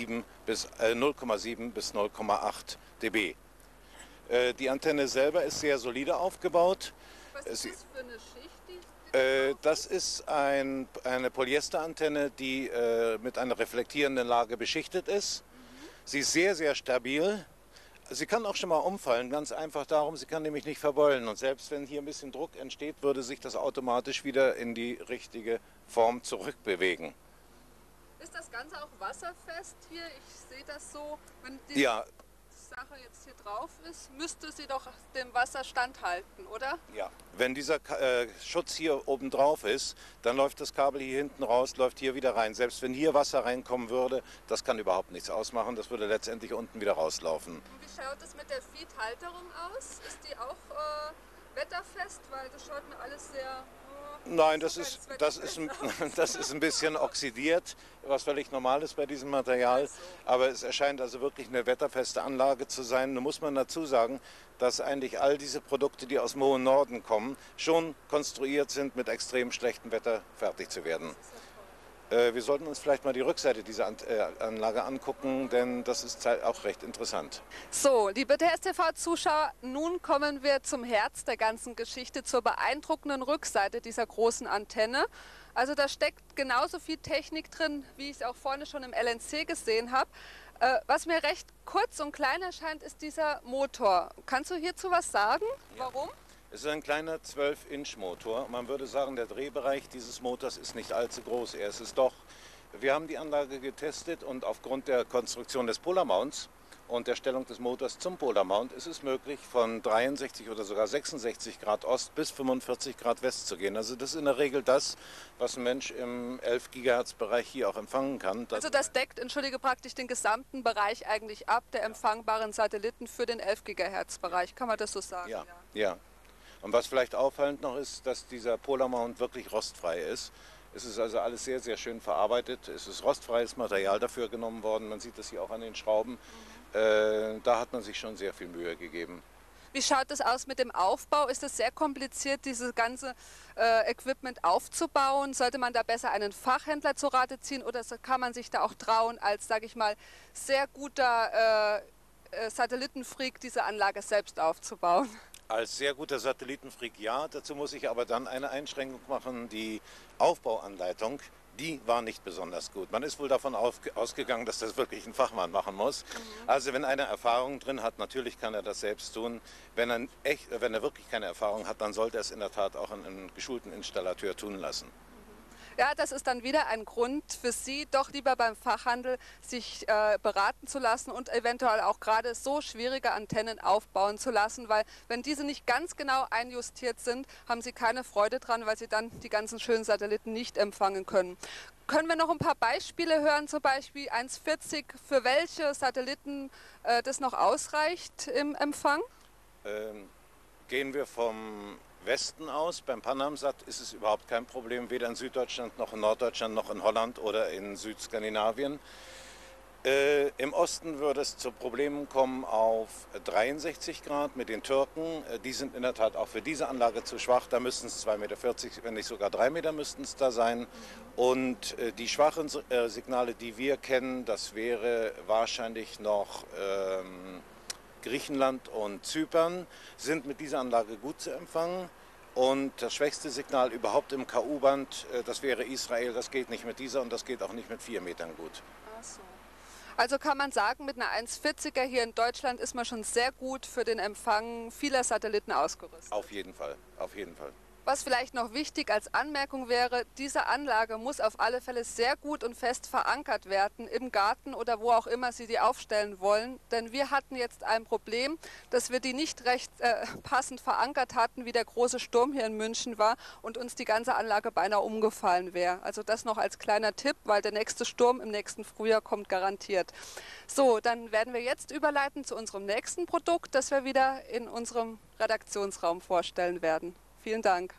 null Komma sieben bis null Komma acht dB. Äh, die Antenne selber ist sehr solide aufgebaut. Was ist das für eine Schicht? Die äh, das ist ein, eine Polyesterantenne, die äh, mit einer reflektierenden Lage beschichtet ist. Mhm. Sie ist sehr, sehr stabil. Sie kann auch schon mal umfallen, ganz einfach darum, sie kann nämlich nicht verbeulen. Und selbst wenn hier ein bisschen Druck entsteht, würde sich das automatisch wieder in die richtige Form zurückbewegen. Ist das Ganze auch wasserfest hier? Ich sehe das so, wenn die ja. Sache jetzt hier drauf ist, müsste sie doch dem Wasser standhalten, oder? Ja, wenn dieser äh, Schutz hier oben drauf ist, dann läuft das Kabel hier hinten raus, läuft hier wieder rein. Selbst wenn hier Wasser reinkommen würde, das kann überhaupt nichts ausmachen, das würde letztendlich unten wieder rauslaufen. Und wie schaut es mit der Feed-Halterung aus? Ist die auch äh, wetterfest? Weil das schaut mir alles sehr... Nein, das ist, das, ist ein, das ist ein bisschen oxidiert, was völlig normal ist bei diesem Material. Aber es erscheint also wirklich eine wetterfeste Anlage zu sein. Nun muss man dazu sagen, dass eigentlich all diese Produkte, die aus dem hohen Norden kommen, schon konstruiert sind, mit extrem schlechtem Wetter fertig zu werden. Äh, wir sollten uns vielleicht mal die Rückseite dieser An äh, Anlage angucken, denn das ist auch recht interessant. So, liebe T S T V-Zuschauer, nun kommen wir zum Herz der ganzen Geschichte, zur beeindruckenden Rückseite dieser großen Antenne. Also da steckt genauso viel Technik drin, wie ich es auch vorne schon im L N C gesehen habe. Äh, was mir recht kurz und klein erscheint, ist dieser Motor. Kannst du hierzu was sagen? Ja. Warum? Es ist ein kleiner zwölf Inch Motor. Man würde sagen, der Drehbereich dieses Motors ist nicht allzu groß. Er ist es doch. Wir haben die Anlage getestet und aufgrund der Konstruktion des Polarmounts und der Stellung des Motors zum Polarmount ist es möglich, von dreiundsechzig oder sogar sechsundsechzig Grad Ost bis fünfundvierzig Grad West zu gehen. Also das ist in der Regel das, was ein Mensch im elf Gigahertz Bereich hier auch empfangen kann. Das also das deckt, entschuldige, praktisch den gesamten Bereich eigentlich ab, der empfangbaren Satelliten für den elf Gigahertz Bereich. Kann man das so sagen? Ja, ja. ja. Und was vielleicht auffallend noch ist, dass dieser Polarmount wirklich rostfrei ist. Es ist also alles sehr, sehr schön verarbeitet. Es ist rostfreies Material dafür genommen worden. Man sieht das hier auch an den Schrauben. Mhm. Äh, da hat man sich schon sehr viel Mühe gegeben. Wie schaut es aus mit dem Aufbau? Ist es sehr kompliziert, dieses ganze äh, Equipment aufzubauen? Sollte man da besser einen Fachhändler zu Rate ziehen oder kann man sich da auch trauen, als, sage ich mal, sehr guter äh, äh, Satellitenfreak diese Anlage selbst aufzubauen? Als sehr guter Satellitenfreak ja, dazu muss ich aber dann eine Einschränkung machen, die Aufbauanleitung, die war nicht besonders gut. Man ist wohl davon ausgegangen, dass das wirklich ein Fachmann machen muss. Mhm. Also wenn einer Erfahrung drin hat, natürlich kann er das selbst tun. Wenn er, echt, wenn er wirklich keine Erfahrung hat, dann sollte er es in der Tat auch einen geschulten Installateur tun lassen. Ja, das ist dann wieder ein Grund für Sie, doch lieber beim Fachhandel sich äh, beraten zu lassen und eventuell auch gerade so schwierige Antennen aufbauen zu lassen, weil wenn diese nicht ganz genau einjustiert sind, haben Sie keine Freude dran, weil Sie dann die ganzen schönen Satelliten nicht empfangen können. Können wir noch ein paar Beispiele hören, zum Beispiel eins vierzig, für welche Satelliten äh, das noch ausreicht im Empfang? Ähm, gehen wir vom Westen aus. Beim Panamsat ist es überhaupt kein Problem, weder in Süddeutschland noch in Norddeutschland noch in Holland oder in Südskandinavien. Äh, Im Osten würde es zu Problemen kommen auf dreiundsechzig Grad mit den Türken. Äh, die sind in der Tat auch für diese Anlage zu schwach. Da müssten es zwei Meter vierzig, wenn nicht sogar drei Meter müssten es da sein. Und äh, die schwachen äh, Signale, die wir kennen, das wäre wahrscheinlich noch ähm, Griechenland und Zypern, sind mit dieser Anlage gut zu empfangen. Und das schwächste Signal überhaupt im K U-Band, das wäre Israel, das geht nicht mit dieser und das geht auch nicht mit vier Metern gut. Ach so. Also kann man sagen, mit einer eins vierziger hier in Deutschland ist man schon sehr gut für den Empfang vieler Satelliten ausgerüstet. Auf jeden Fall, auf jeden Fall. Was vielleicht noch wichtig als Anmerkung wäre, diese Anlage muss auf alle Fälle sehr gut und fest verankert werden, im Garten oder wo auch immer Sie die aufstellen wollen. Denn wir hatten jetzt ein Problem, dass wir die nicht recht äh, passend verankert hatten, wie der große Sturm hier in München war und uns die ganze Anlage beinahe umgefallen wäre. Also das noch als kleiner Tipp, weil der nächste Sturm im nächsten Frühjahr kommt garantiert. So, dann werden wir jetzt überleiten zu unserem nächsten Produkt, das wir wieder in unserem Redaktionsraum vorstellen werden. Vielen Dank.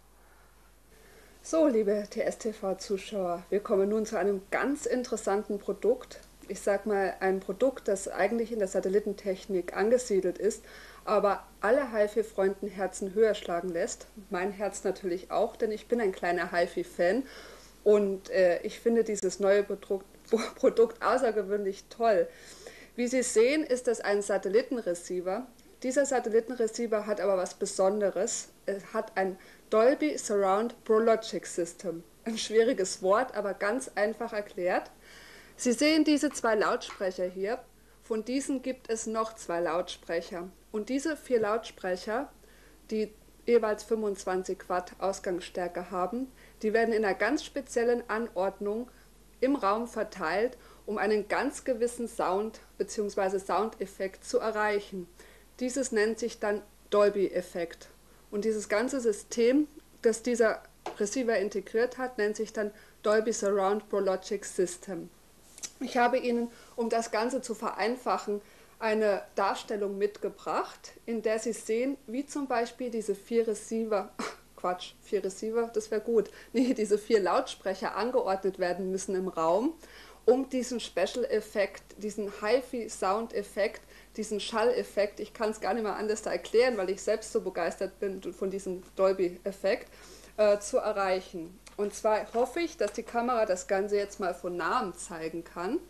So, liebe T S T V-Zuschauer, wir kommen nun zu einem ganz interessanten Produkt. Ich sage mal, ein Produkt, das eigentlich in der Satellitentechnik angesiedelt ist, aber alle HiFi-Freunden Herzen höher schlagen lässt. Mein Herz natürlich auch, denn ich bin ein kleiner HiFi-Fan und äh, ich finde dieses neue Produkt, Produkt außergewöhnlich toll. Wie Sie sehen, ist das ein Satellitenreceiver. Dieser Satellitenreceiver hat aber was Besonderes. Es hat ein Dolby Surround Pro Logic System. Ein schwieriges Wort, aber ganz einfach erklärt. Sie sehen diese zwei Lautsprecher hier. Von diesen gibt es noch zwei Lautsprecher. Und diese vier Lautsprecher, die jeweils fünfundzwanzig Watt Ausgangsstärke haben, die werden in einer ganz speziellen Anordnung im Raum verteilt, um einen ganz gewissen Sound bzw. Soundeffekt zu erreichen. Dieses nennt sich dann Dolby-Effekt. Und dieses ganze System, das dieser Receiver integriert hat, nennt sich dann Dolby Surround Pro Logic System. Ich habe Ihnen, um das Ganze zu vereinfachen, eine Darstellung mitgebracht, in der Sie sehen, wie zum Beispiel diese vier Receiver, Quatsch, vier Receiver, das wäre gut, nee, diese vier Lautsprecher angeordnet werden müssen im Raum, um diesen Special-Effekt, diesen HiFi-Sound-Effekt, diesen Schalleffekt, ich kann es gar nicht mehr anders da erklären, weil ich selbst so begeistert bin von diesem Dolby-Effekt, äh, zu erreichen. Und zwar hoffe ich, dass die Kamera das Ganze jetzt mal von nahem zeigen kann.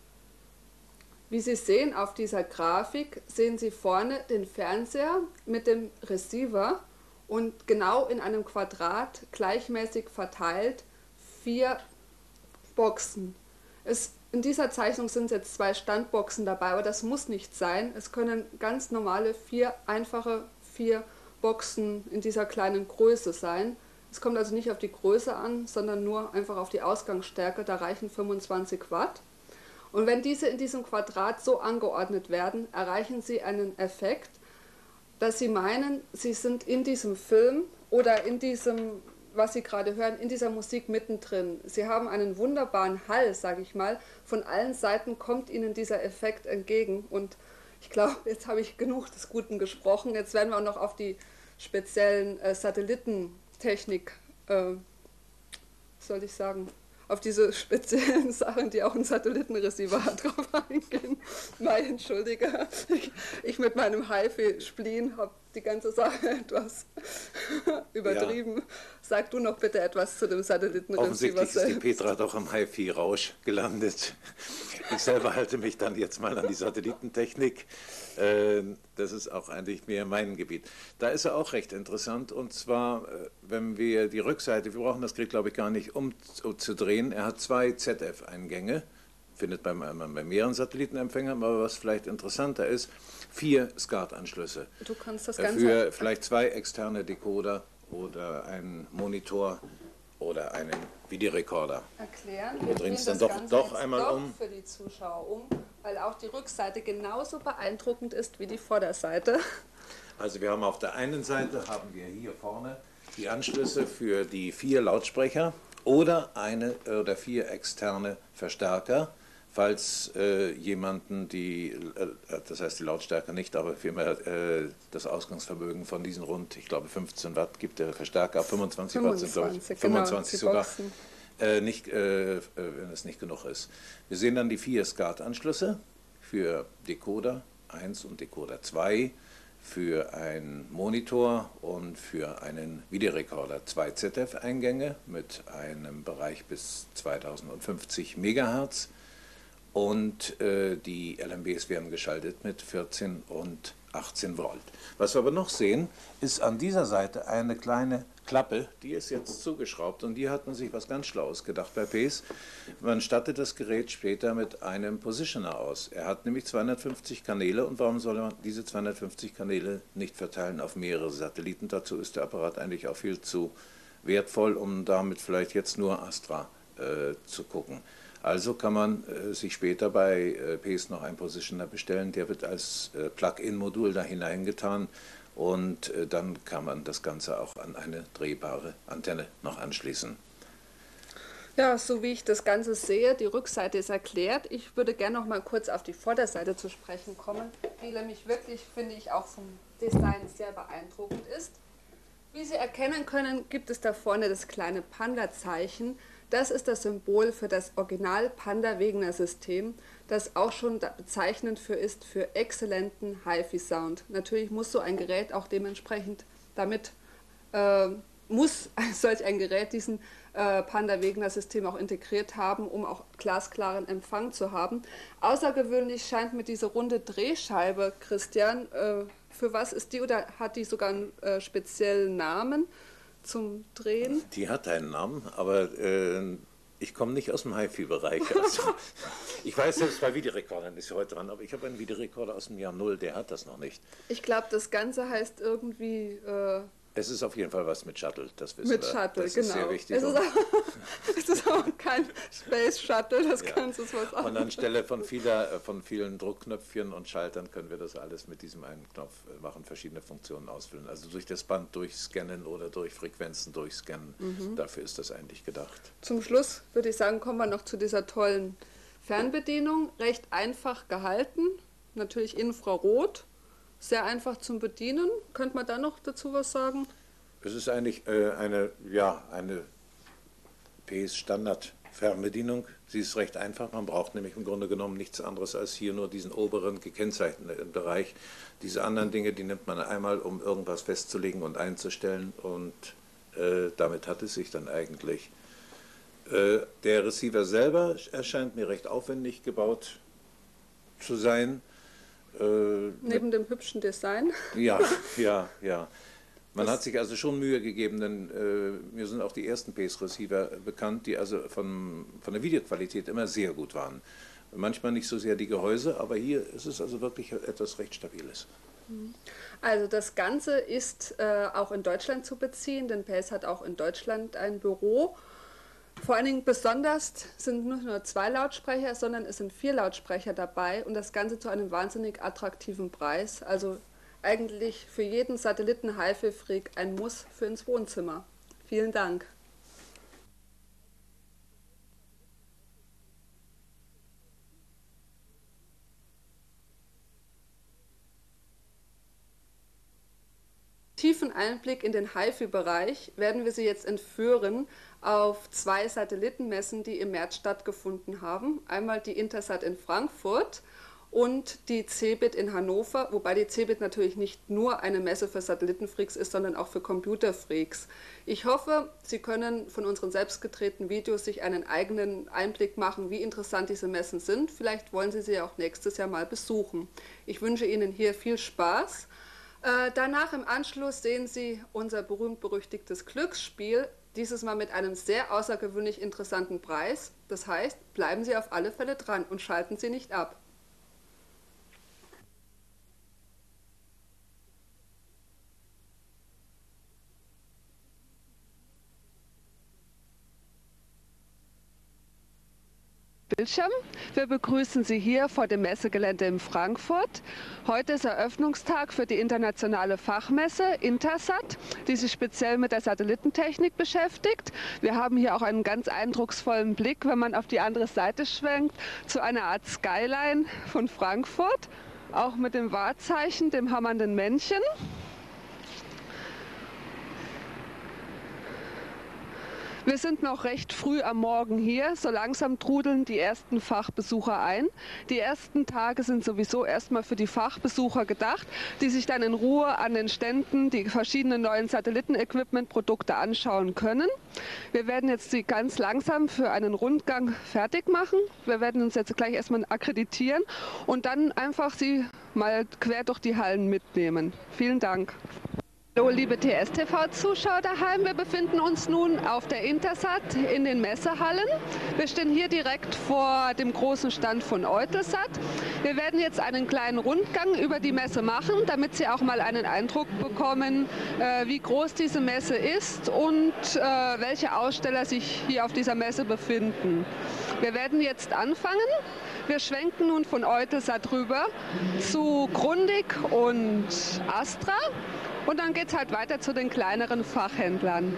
Wie Sie sehen auf dieser Grafik, sehen Sie vorne den Fernseher mit dem Receiver und genau in einem Quadrat gleichmäßig verteilt vier Boxen. Es, in dieser Zeichnung sind jetzt zwei Standboxen dabei, aber das muss nicht sein. Es können ganz normale vier, einfache vier Boxen in dieser kleinen Größe sein. Es kommt also nicht auf die Größe an, sondern nur einfach auf die Ausgangsstärke, da reichen fünfundzwanzig Watt. Und wenn diese in diesem Quadrat so angeordnet werden, erreichen Sie einen Effekt, dass Sie meinen, Sie sind in diesem Film oder in diesem, was Sie gerade hören, in dieser Musik mittendrin. Sie haben einen wunderbaren Hall, sage ich mal. Von allen Seiten kommt Ihnen dieser Effekt entgegen. Und ich glaube, jetzt habe ich genug des Guten gesprochen. Jetzt werden wir auch noch auf die speziellen äh, Satellitentechnik, äh, soll ich sagen, auf diese speziellen Sachen, die auch ein Satellitenreceiver hat, drauf eingehen. Nein, entschuldige, ich, ich mit meinem HiFi-Spleen habe die ganze Sache etwas übertrieben. Ja. Sag du noch bitte etwas zu dem Satellitenreceiver. Offensichtlich ist die Petra doch im HiFi-Rausch gelandet. Ich selber halte mich dann jetzt mal an die Satellitentechnik. Das ist auch eigentlich mehr mein Gebiet. Da ist er auch recht interessant, und zwar, wenn wir die Rückseite, wir brauchen das Gerät, glaube ich, gar nicht umzudrehen. Er hat zwei Z F-Eingänge, findet beim, bei mehreren Satellitenempfängern, aber was vielleicht interessanter ist, vier SCART-Anschlüsse. Du kannst das Ganze für vielleicht zwei externe Decoder oder einen Monitor oder einen Videorekorder. Erklären. Wir, wir drehen es dann doch, doch einmal doch um. für die Zuschauer um, weil auch die Rückseite genauso beeindruckend ist wie die Vorderseite. Also wir haben auf der einen Seite, haben wir hier vorne die Anschlüsse für die vier Lautsprecher oder eine oder vier externe Verstärker, falls äh, jemanden die, äh, das heißt die Lautstärke nicht, aber vielmehr äh, das Ausgangsvermögen von diesen rund, ich glaube fünfzehn Watt gibt der Verstärker, fünfundzwanzig Watt sind, glaube ich, fünfundzwanzig genau, sogar, äh, nicht, äh, wenn es nicht genug ist. Wir sehen dann die vier SCART-Anschlüsse für Decoder eins und Decoder zwei, für einen Monitor und für einen Videorekorder, zwei Z F-Eingänge mit einem Bereich bis zweitausendfünfzig Megahertz. Und äh, die L M Bs werden geschaltet mit vierzehn und achtzehn Volt. Was wir aber noch sehen, ist an dieser Seite eine kleine Klappe, die ist jetzt zugeschraubt, und die hat man sich was ganz Schlaues gedacht bei P E S. Man stattet das Gerät später mit einem Positioner aus. Er hat nämlich zweihundertfünfzig Kanäle, und warum soll man diese zweihundertfünfzig Kanäle nicht verteilen auf mehrere Satelliten? Dazu ist der Apparat eigentlich auch viel zu wertvoll, um damit vielleicht jetzt nur Astra äh, zu gucken. Also kann man äh, sich später bei äh, P E S noch einen Positioner bestellen, der wird als äh, Plug-in-Modul da hineingetan, und äh, dann kann man das Ganze auch an eine drehbare Antenne noch anschließen. Ja, so wie ich das Ganze sehe, die Rückseite ist erklärt. Ich würde gerne noch mal kurz auf die Vorderseite zu sprechen kommen, die nämlich wirklich, finde ich, auch vom Design sehr beeindruckend ist. Wie Sie erkennen können, gibt es da vorne das kleine Panda-Zeichen. Das ist das Symbol für das Original Panda-Wegener-System, das auch schon bezeichnend für ist für exzellenten HiFi-Sound. Natürlich muss so ein Gerät auch dementsprechend damit, äh, muss solch ein Gerät diesen äh, Panda-Wegener-System auch integriert haben, um auch glasklaren Empfang zu haben. Außergewöhnlich scheint mir diese runde Drehscheibe, Christian, äh, für was ist die, oder hat die sogar einen äh, speziellen Namen zum Drehen? Die hat einen Namen, aber äh, ich komme nicht aus dem HiFi-Bereich. Also, ich weiß, selbst bei Videorekordern ist sie heute dran, aber ich habe einen Videorekorder aus dem Jahr Null, der hat das noch nicht. Ich glaube, das Ganze heißt irgendwie... Äh Es ist auf jeden Fall was mit Shuttle, das wissen mit wir. Shuttle, das genau. Ist sehr wichtig. Es ist, auch, es ist auch kein Space Shuttle, das ja. Ganze ist was anderes. Und anstelle von, vieler, von vielen Druckknöpfchen und Schaltern können wir das alles mit diesem einen Knopf machen, verschiedene Funktionen ausfüllen. Also durch das Band durchscannen oder durch Frequenzen durchscannen. Mhm. Dafür ist das eigentlich gedacht. Zum Schluss würde ich sagen, kommen wir noch zu dieser tollen Fernbedienung. Recht einfach gehalten, natürlich Infrarot. Sehr einfach zum Bedienen. Könnte man da noch dazu was sagen? Es ist eigentlich äh, eine, ja, eine P E S-Standard-Fernbedienung. Sie ist recht einfach. Man braucht nämlich im Grunde genommen nichts anderes als hier nur diesen oberen gekennzeichneten Bereich. Diese anderen Dinge, die nimmt man einmal, um irgendwas festzulegen und einzustellen, und äh, damit hat es sich dann eigentlich. Äh, der Receiver selber erscheint mir recht aufwendig gebaut zu sein. Äh, Neben dem hübschen Design? Ja, ja, ja. Man das hat sich also schon Mühe gegeben, denn äh, mir sind auch die ersten P E S-Receiver bekannt, die also von, von der Videoqualität immer sehr gut waren. Manchmal nicht so sehr die Gehäuse, aber hier ist es also wirklich etwas recht Stabiles. Also das Ganze ist äh, auch in Deutschland zu beziehen, denn P E S hat auch in Deutschland ein Büro. Vor allen Dingen besonders sind nicht nur zwei Lautsprecher, sondern es sind vier Lautsprecher dabei, und das Ganze zu einem wahnsinnig attraktiven Preis. Also eigentlich für jeden Satelliten-HiFi-Freak ein Muss für ins Wohnzimmer. Vielen Dank. Tiefen Einblick in den HiFi-Bereich werden wir Sie jetzt entführen auf zwei Satellitenmessen, die im März stattgefunden haben. Einmal die Intersat in Frankfurt und die CeBIT in Hannover, wobei die CeBIT natürlich nicht nur eine Messe für Satellitenfreaks ist, sondern auch für Computerfreaks. Ich hoffe, Sie können von unseren selbstgedrehten Videos sich einen eigenen Einblick machen, wie interessant diese Messen sind. Vielleicht wollen Sie sie auch nächstes Jahr mal besuchen. Ich wünsche Ihnen hier viel Spaß. Äh, danach im Anschluss sehen Sie unser berühmt-berüchtigtes Glücksspiel, dieses Mal mit einem sehr außergewöhnlich interessanten Preis. Das heißt, bleiben Sie auf alle Fälle dran und schalten Sie nicht ab. Bildschirm. Wir begrüßen Sie hier vor dem Messegelände in Frankfurt. Heute ist Eröffnungstag für die internationale Fachmesse Intersat, die sich speziell mit der Satellitentechnik beschäftigt. Wir haben hier auch einen ganz eindrucksvollen Blick, wenn man auf die andere Seite schwenkt, zu einer Art Skyline von Frankfurt, auch mit dem Wahrzeichen, dem hammernden Männchen. Wir sind noch recht früh am Morgen hier, so langsam trudeln die ersten Fachbesucher ein. Die ersten Tage sind sowieso erstmal für die Fachbesucher gedacht, die sich dann in Ruhe an den Ständen die verschiedenen neuen Satelliten-Equipment-Produkte anschauen können. Wir werden jetzt sie ganz langsam für einen Rundgang fertig machen. Wir werden uns jetzt gleich erstmal akkreditieren und dann einfach sie mal quer durch die Hallen mitnehmen. Vielen Dank. Hallo liebe T S T V-Zuschauer daheim, wir befinden uns nun auf der Intersat in den Messehallen. Wir stehen hier direkt vor dem großen Stand von Eutelsat. Wir werden jetzt einen kleinen Rundgang über die Messe machen, damit Sie auch mal einen Eindruck bekommen, äh, wie groß diese Messe ist und äh, welche Aussteller sich hier auf dieser Messe befinden. Wir werden jetzt anfangen. Wir schwenken nun von Eutelsat rüber zu Grundig und Astra. Und dann geht es halt weiter zu den kleineren Fachhändlern.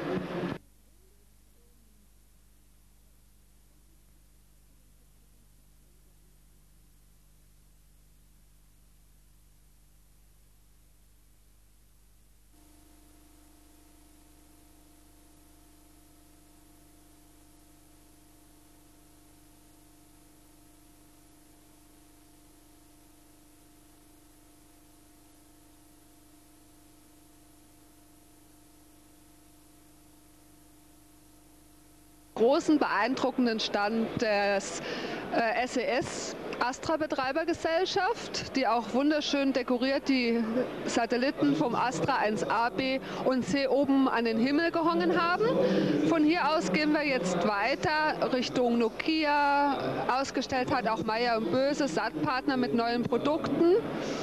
Großen, beeindruckenden Stand des äh, S E S Astra Betreibergesellschaft, die auch wunderschön dekoriert die Satelliten vom Astra eins A, B und C oben an den Himmel gehangen haben. Von hier aus gehen wir jetzt weiter Richtung Nokia. Ausgestellt hat auch Meyer und Böse, Sat-Partner mit neuen Produkten.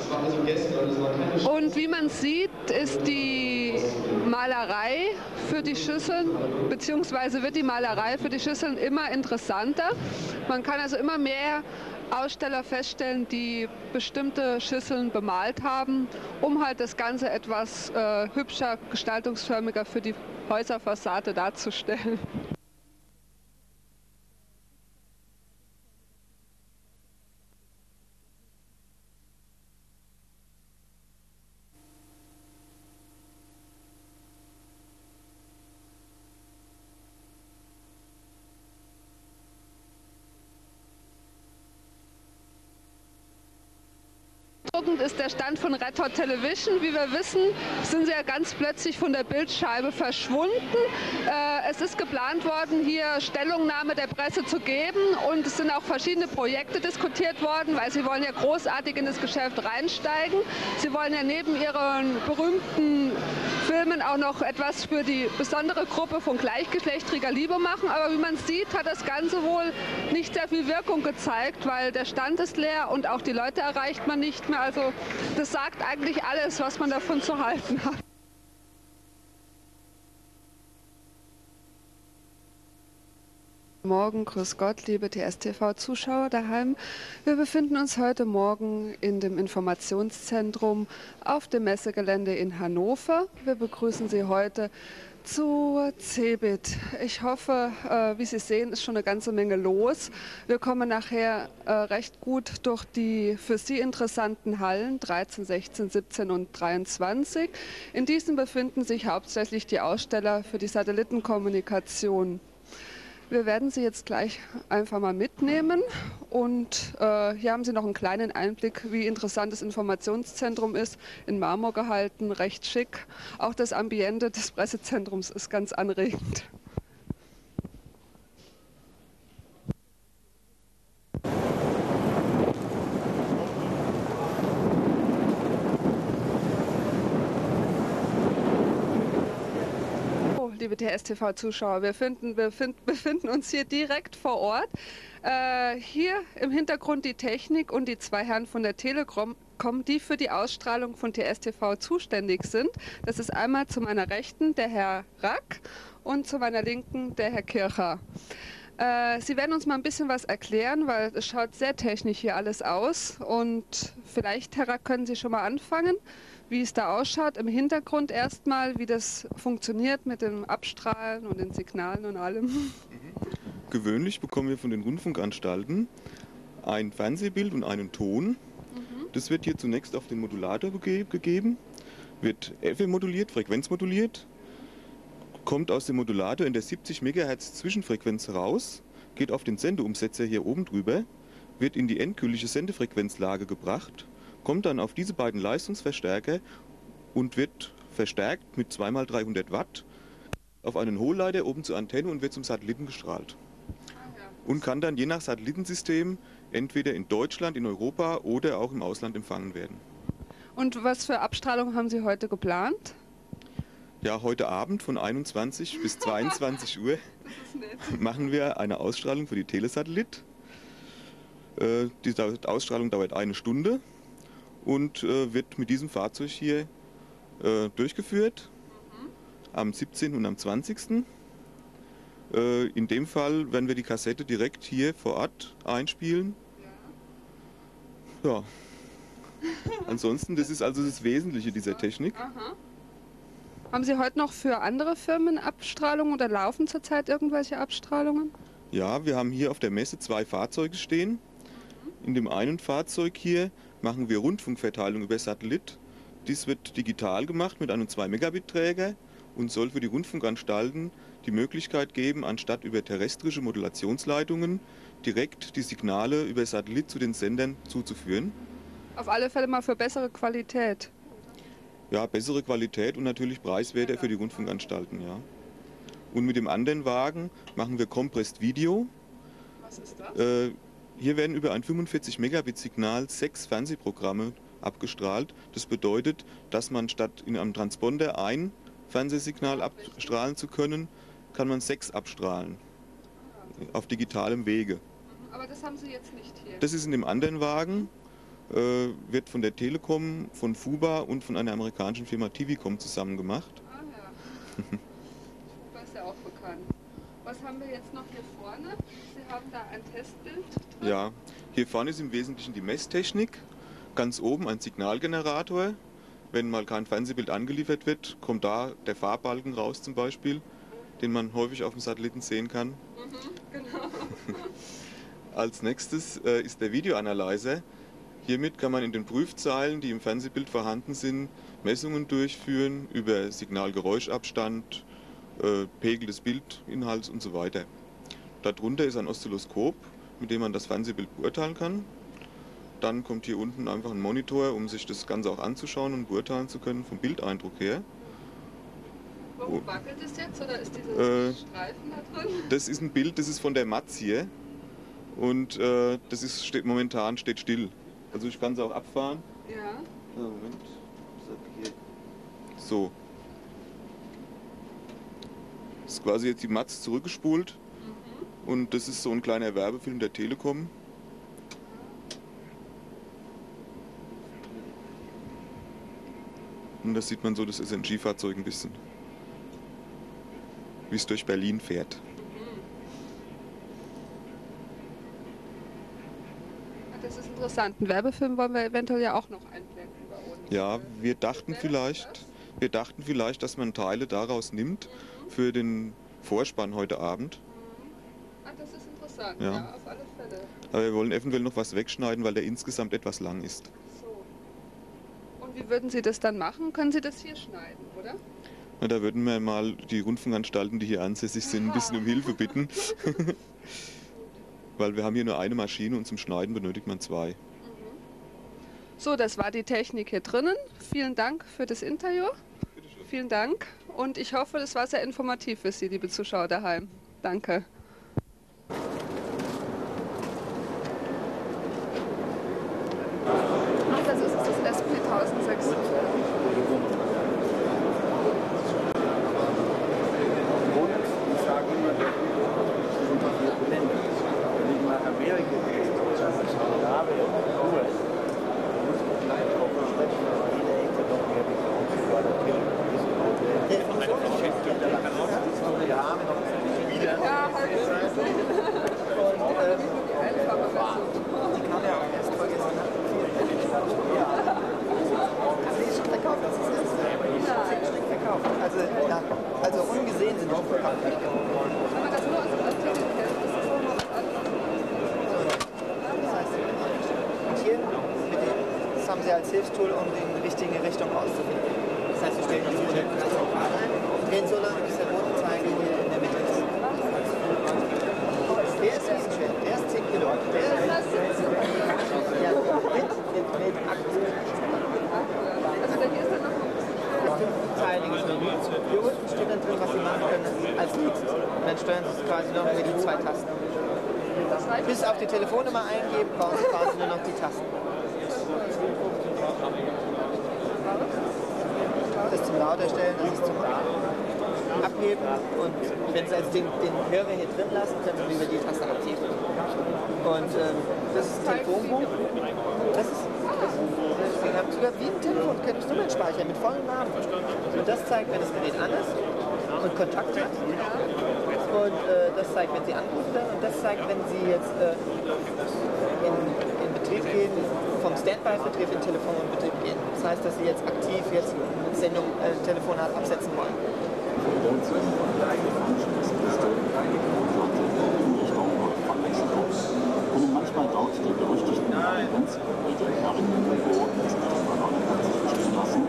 Und wie man sieht, ist die Malerei für die Schüsseln, beziehungsweise wird die Malerei für die Schüsseln immer interessanter. Man kann also immer mehr Aussteller feststellen, die bestimmte Schüsseln bemalt haben, um halt das Ganze etwas äh, hübscher, gestaltungsförmiger für die Häuserfassade darzustellen. Beeindruckend ist der Stand von Red Hot Television. Wie wir wissen, sind sie ja ganz plötzlich von der Bildscheibe verschwunden. Äh, es ist geplant worden, hier Stellungnahme der Presse zu geben, und es sind auch verschiedene Projekte diskutiert worden, weil sie wollen ja großartig in das Geschäft reinsteigen. Sie wollen ja neben ihren berühmten Filmen auch noch etwas für die besondere Gruppe von gleichgeschlechtlicher Liebe machen. Aber wie man sieht, hat das Ganze wohl nicht sehr viel Wirkung gezeigt, weil der Stand ist leer und auch die Leute erreicht man nicht mehr. Also das sagt eigentlich alles, was man davon zu halten hat. Morgen, grüß Gott, liebe T S T V-Zuschauer daheim. Wir befinden uns heute Morgen in dem Informationszentrum auf dem Messegelände in Hannover. Wir begrüßen Sie heute zur CeBIT. Ich hoffe, äh, wie Sie sehen, ist schon eine ganze Menge los. Wir kommen nachher äh, recht gut durch die für Sie interessanten Hallen dreizehn, sechzehn, siebzehn und dreiundzwanzig. In diesen befinden sich hauptsächlich die Aussteller für die Satellitenkommunikation. Wir werden Sie jetzt gleich einfach mal mitnehmen und äh, hier haben Sie noch einen kleinen Einblick, wie interessant das Informationszentrum ist. In Marmor gehalten, recht schick. Auch das Ambiente des Pressezentrums ist ganz anregend. Liebe T S T V-Zuschauer, wir, finden, wir find, befinden uns hier direkt vor Ort. Äh, hier im Hintergrund die Technik und die zwei Herren von der Telekom, die für die Ausstrahlung von T S T V zuständig sind. Das ist einmal zu meiner Rechten der Herr Rack und zu meiner Linken der Herr Kircher. Äh, Sie werden uns mal ein bisschen was erklären, weil es schaut sehr technisch hier alles aus. Und vielleicht, Herr Rack, können Sie schon mal anfangen, wie es da ausschaut, im Hintergrund erstmal, wie das funktioniert mit dem Abstrahlen und den Signalen und allem. Gewöhnlich bekommen wir von den Rundfunkanstalten ein Fernsehbild und einen Ton. Mhm. Das wird hier zunächst auf den Modulator gegeben, wird F M moduliert, frequenzmoduliert, kommt aus dem Modulator in der siebzig Megahertz Zwischenfrequenz raus, geht auf den Sendeumsetzer hier oben drüber, wird in die endgültige Sendefrequenzlage gebracht, kommt dann auf diese beiden Leistungsverstärker und wird verstärkt mit zwei mal dreihundert Watt auf einen Hohlleiter oben zur Antenne und wird zum Satelliten gestrahlt. Und kann dann je nach Satellitensystem entweder in Deutschland, in Europa oder auch im Ausland empfangen werden. Und was für Abstrahlung haben Sie heute geplant? Ja, heute Abend von einundzwanzig bis zweiundzwanzig Uhr machen wir eine Ausstrahlung für die Telesatellit. Die Ausstrahlung dauert eine Stunde. Und äh, wird mit diesem Fahrzeug hier äh, durchgeführt, mhm. am siebzehnten und am zwanzigsten Äh, in dem Fall werden wir die Kassette direkt hier vor Ort einspielen. Ja. ja. Ansonsten, das ist also das Wesentliche dieser Technik. Aha. Haben Sie heute noch für andere Firmen Abstrahlungen oder laufen zurzeit irgendwelche Abstrahlungen? Ja, wir haben hier auf der Messe zwei Fahrzeuge stehen. Mhm. In dem einen Fahrzeug hier machen wir Rundfunkverteilung über Satellit. Dies wird digital gemacht mit einem zwei Megabit Träger und soll für die Rundfunkanstalten die Möglichkeit geben, anstatt über terrestrische Modulationsleitungen direkt die Signale über Satellit zu den Sendern zuzuführen. Auf alle Fälle mal für bessere Qualität. Ja, bessere Qualität und natürlich preiswerter für die Rundfunkanstalten, ja. Und mit dem anderen Wagen machen wir Compressed Video. Was ist das? Äh, Hier werden über ein fünfundvierzig Megabit Signal sechs Fernsehprogramme abgestrahlt. Das bedeutet, dass man statt in einem Transponder ein Fernsehsignal abstrahlen zu können, kann man sechs abstrahlen. Auf digitalem Wege. Aber das haben Sie jetzt nicht hier? Das ist in dem anderen Wagen. Äh, wird von der Telekom, von Fuba und von einer amerikanischen Firma Tivicom zusammen gemacht. Ah ja. Fuba ist ja auch bekannt. Was haben wir jetzt noch hier vorne? Sie haben da ein Testbild drin. Ja, hier vorne ist im Wesentlichen die Messtechnik. Ganz oben ein Signalgenerator. Wenn mal kein Fernsehbild angeliefert wird, kommt da der Farbbalken raus zum Beispiel, den man häufig auf dem Satelliten sehen kann. Mhm, genau. Als nächstes äh, ist der Videoanalyzer. Hiermit kann man in den Prüfzeilen, die im Fernsehbild vorhanden sind, Messungen durchführen über Signalgeräuschabstand, äh, Pegel des Bildinhalts und so weiter. Darunter ist ein Oszilloskop, mit dem man das Fernsehbild beurteilen kann. Dann kommt hier unten einfach ein Monitor, um sich das Ganze auch anzuschauen und beurteilen zu können vom Bildeindruck her. Warum wackelt es jetzt oder ist dieser äh, Streifen da drin? Das ist ein Bild, das ist von der Matz hier und äh, das ist steht, momentan steht still. Also ich kann es auch abfahren. Ja. Ja, Moment. So. Das ist quasi jetzt die Matz zurückgespult. Mhm. Und das ist so ein kleiner Werbefilm der Telekom. Und da sieht man so das S N G-Fahrzeug ein bisschen. Wie es durch Berlin fährt. Das ist interessant. Einen Werbefilm wollen wir eventuell ja auch noch einblenden bei uns. Ja, wir dachten vielleicht, wir dachten vielleicht, dass man Teile daraus nimmt mhm. für den Vorspann heute Abend. Mhm. Ah, das ist interessant, ja. ja, auf alle Fälle. Aber wir wollen eventuell noch was wegschneiden, weil der insgesamt etwas lang ist. So. Und wie würden Sie das dann machen? Können Sie das hier schneiden, oder? Na, da würden wir mal die Rundfunkanstalten, die hier ansässig sind, ein bisschen um Hilfe bitten. Weil wir haben hier nur eine Maschine und zum Schneiden benötigt man zwei. So, das war die Technik hier drinnen. Vielen Dank für das Interview. Vielen Dank. Und ich hoffe, das war sehr informativ für Sie, liebe Zuschauer daheim. Danke. Ach, das ist das S P eintausendsechshundert. Also, ja, also ungesehen sind die verkauft. Wenn man das nur aus dem Artikel kennt, ist das auch noch was anderes. Das heißt, und hier, mit dem, das haben sie als Hilfstool, um die richtige Richtung auszufinden. Das heißt, wir stellen uns vor den Rad ein, drehen so lange, bis der rote Zeiger hier in der Mitte ist. Der ist riesenschwer, der ist zehn Kilo. Der ist ja, mit, mit, mit Akku. Also der hier ist dann noch Teiliges Menü. Hier unten steht dann drin, was Sie machen können als nächstes. Und dann steuern Sie es quasi noch über die zwei Tasten. Bis auf die Telefonnummer eingeben, brauchen Sie quasi nur noch die Tasten. Das zum Lauterstellen, das ist zum Abheben. Und wenn Sie also den, den Hörer hier drin lassen, können Sie über die Taste aktivieren. Und ähm, das ist das Telefonbuch. Das ist Wir haben sogar wie ein Telefon, können Nummern speichern mit vollen Namen. Und das zeigt, wenn das Gerät an ist und Kontakt hat. Und äh, das zeigt, wenn Sie anrufen dann. Und das zeigt, wenn Sie jetzt äh, in, in Betrieb gehen, vom Standby-Betrieb in Telefonbetrieb gehen. Das heißt, dass Sie jetzt aktiv jetzt Sendung, äh, Telefonat absetzen wollen. Können manchmal dort die berüchtigten Frequenz mit den Herrenniveau stehen lassen.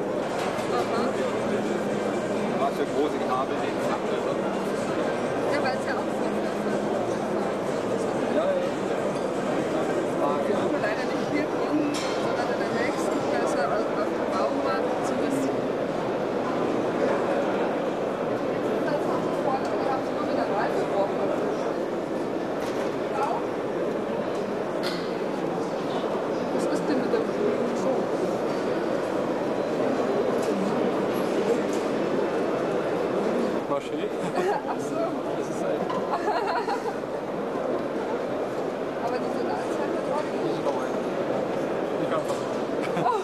Was für große Kabel den Ja, weil es ja auch so ist. Ja, ja. Wir haben leider nicht viel drin, sondern in der nächsten Klasse auf dem Baumarkt zu wissen. Das haben sie vorne, wir haben es nur mit der Reihe gebrochen. Was ist denn mit dem so? Marché? Ach so. Das ist halt. Aber diese Leitzeiten drauf? Ich glaube, ich kann fast.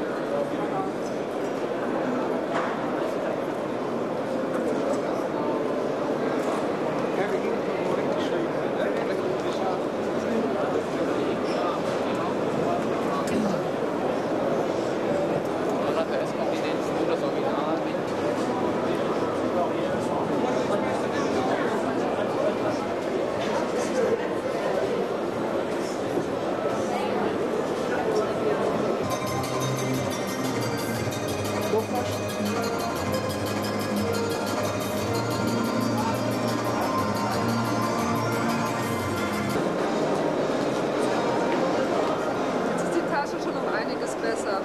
Jetzt ist die Tasche schon um einiges besser.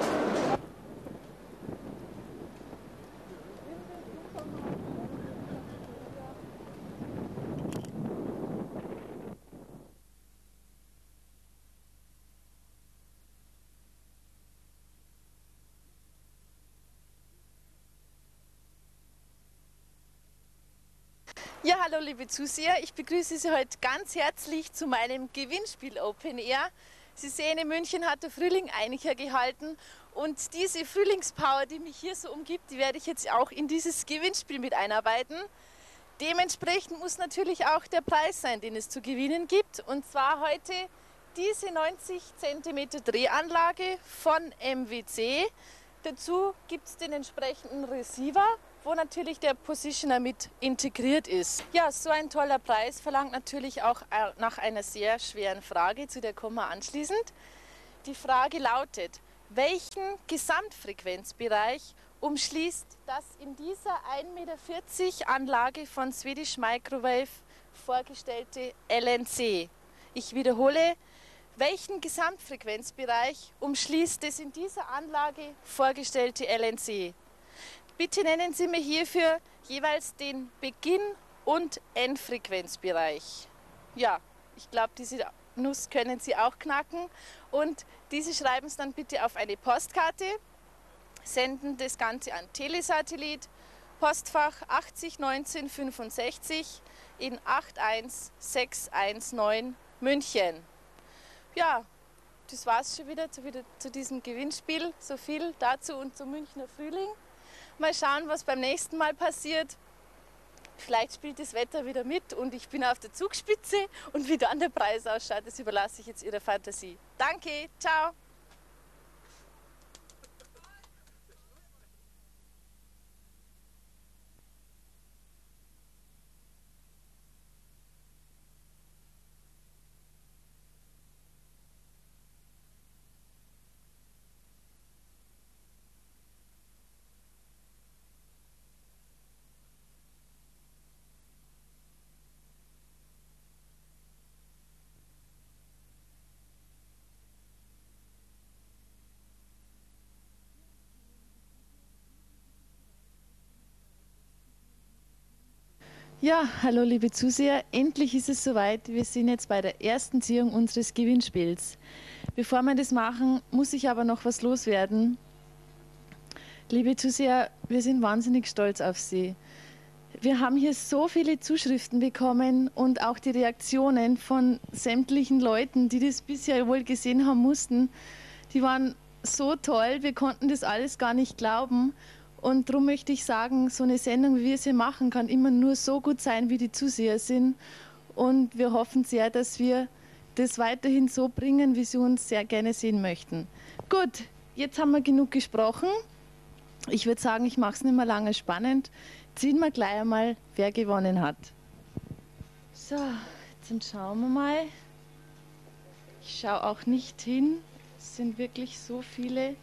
Ja, hallo liebe Zuseher, ich begrüße Sie heute ganz herzlich zu meinem Gewinnspiel Open Air. Sie sehen, in München hat der Frühling Einkehr gehalten und diese Frühlingspower, die mich hier so umgibt, die werde ich jetzt auch in dieses Gewinnspiel mit einarbeiten. Dementsprechend muss natürlich auch der Preis sein, den es zu gewinnen gibt, und zwar heute diese neunzig Zentimeter Drehanlage von M W C. Dazu gibt es den entsprechenden Receiver, wo natürlich der Positioner mit integriert ist. Ja, so ein toller Preis verlangt natürlich auch nach einer sehr schweren Frage, zu der kommen wir anschließend. Die Frage lautet, welchen Gesamtfrequenzbereich umschließt das in dieser ein Meter vierzig Anlage von Swedish Microwave vorgestellte L N C. Ich wiederhole, welchen Gesamtfrequenzbereich umschließt das in dieser Anlage vorgestellte L N C? Bitte nennen Sie mir hierfür jeweils den Beginn- und Endfrequenzbereich. Ja, ich glaube, diese Nuss können Sie auch knacken. Und diese schreiben es dann bitte auf eine Postkarte, senden das Ganze an Telesatellit, Postfach achtzig neunzehn fünfundsechzig in acht eins sechs eins neun München. Ja, das war es schon wieder zu, wieder zu diesem Gewinnspiel. So viel dazu und zum Münchner Frühling. Mal schauen, was beim nächsten Mal passiert. Vielleicht spielt das Wetter wieder mit und ich bin auf der Zugspitze und wie dann der Preis ausschaut, das überlasse ich jetzt Ihrer Fantasie. Danke, ciao! Ja, hallo liebe Zuseher, endlich ist es soweit. Wir sind jetzt bei der ersten Ziehung unseres Gewinnspiels. Bevor wir das machen, muss ich aber noch was loswerden. Liebe Zuseher, wir sind wahnsinnig stolz auf Sie. Wir haben hier so viele Zuschriften bekommen und auch die Reaktionen von sämtlichen Leuten, die das bisher wohl gesehen haben mussten, die waren so toll, wir konnten das alles gar nicht glauben. Und darum möchte ich sagen, so eine Sendung, wie wir sie machen, kann immer nur so gut sein, wie die Zuseher sind. Und wir hoffen sehr, dass wir das weiterhin so bringen, wie Sie uns sehr gerne sehen möchten. Gut, jetzt haben wir genug gesprochen. Ich würde sagen, ich mache es nicht mehr lange spannend. Ziehen wir gleich einmal, wer gewonnen hat. So, jetzt schauen wir mal. Ich schaue auch nicht hin. Es sind wirklich so viele.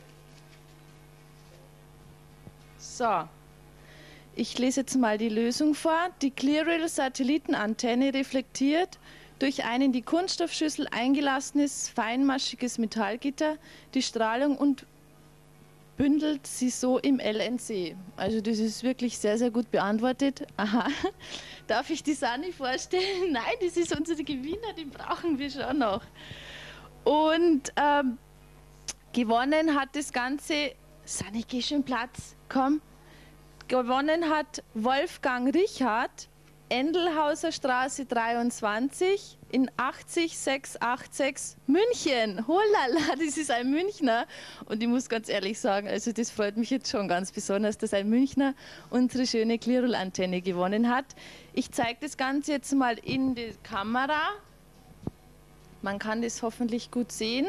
So, ich lese jetzt mal die Lösung vor. Die Clearail-Satellitenantenne reflektiert durch ein in die Kunststoffschüssel eingelassenes, feinmaschiges Metallgitter die Strahlung und bündelt sie so im L N C. Also das ist wirklich sehr, sehr gut beantwortet. Aha. Darf ich die Sani vorstellen? Nein, das ist unsere Gewinner, den brauchen wir schon noch. Und ähm, gewonnen hat das Ganze, Sani, geh schon Platz. Komm. Gewonnen hat Wolfgang Richard, Endelhauser Straße dreiundzwanzig in achtzig sechshundertsechsundachtzig München. Holala, das ist ein Münchner. Und ich muss ganz ehrlich sagen, also das freut mich jetzt schon ganz besonders, dass ein Münchner unsere schöne Clearail-Antenne gewonnen hat. Ich zeige das Ganze jetzt mal in die Kamera. Man kann das hoffentlich gut sehen.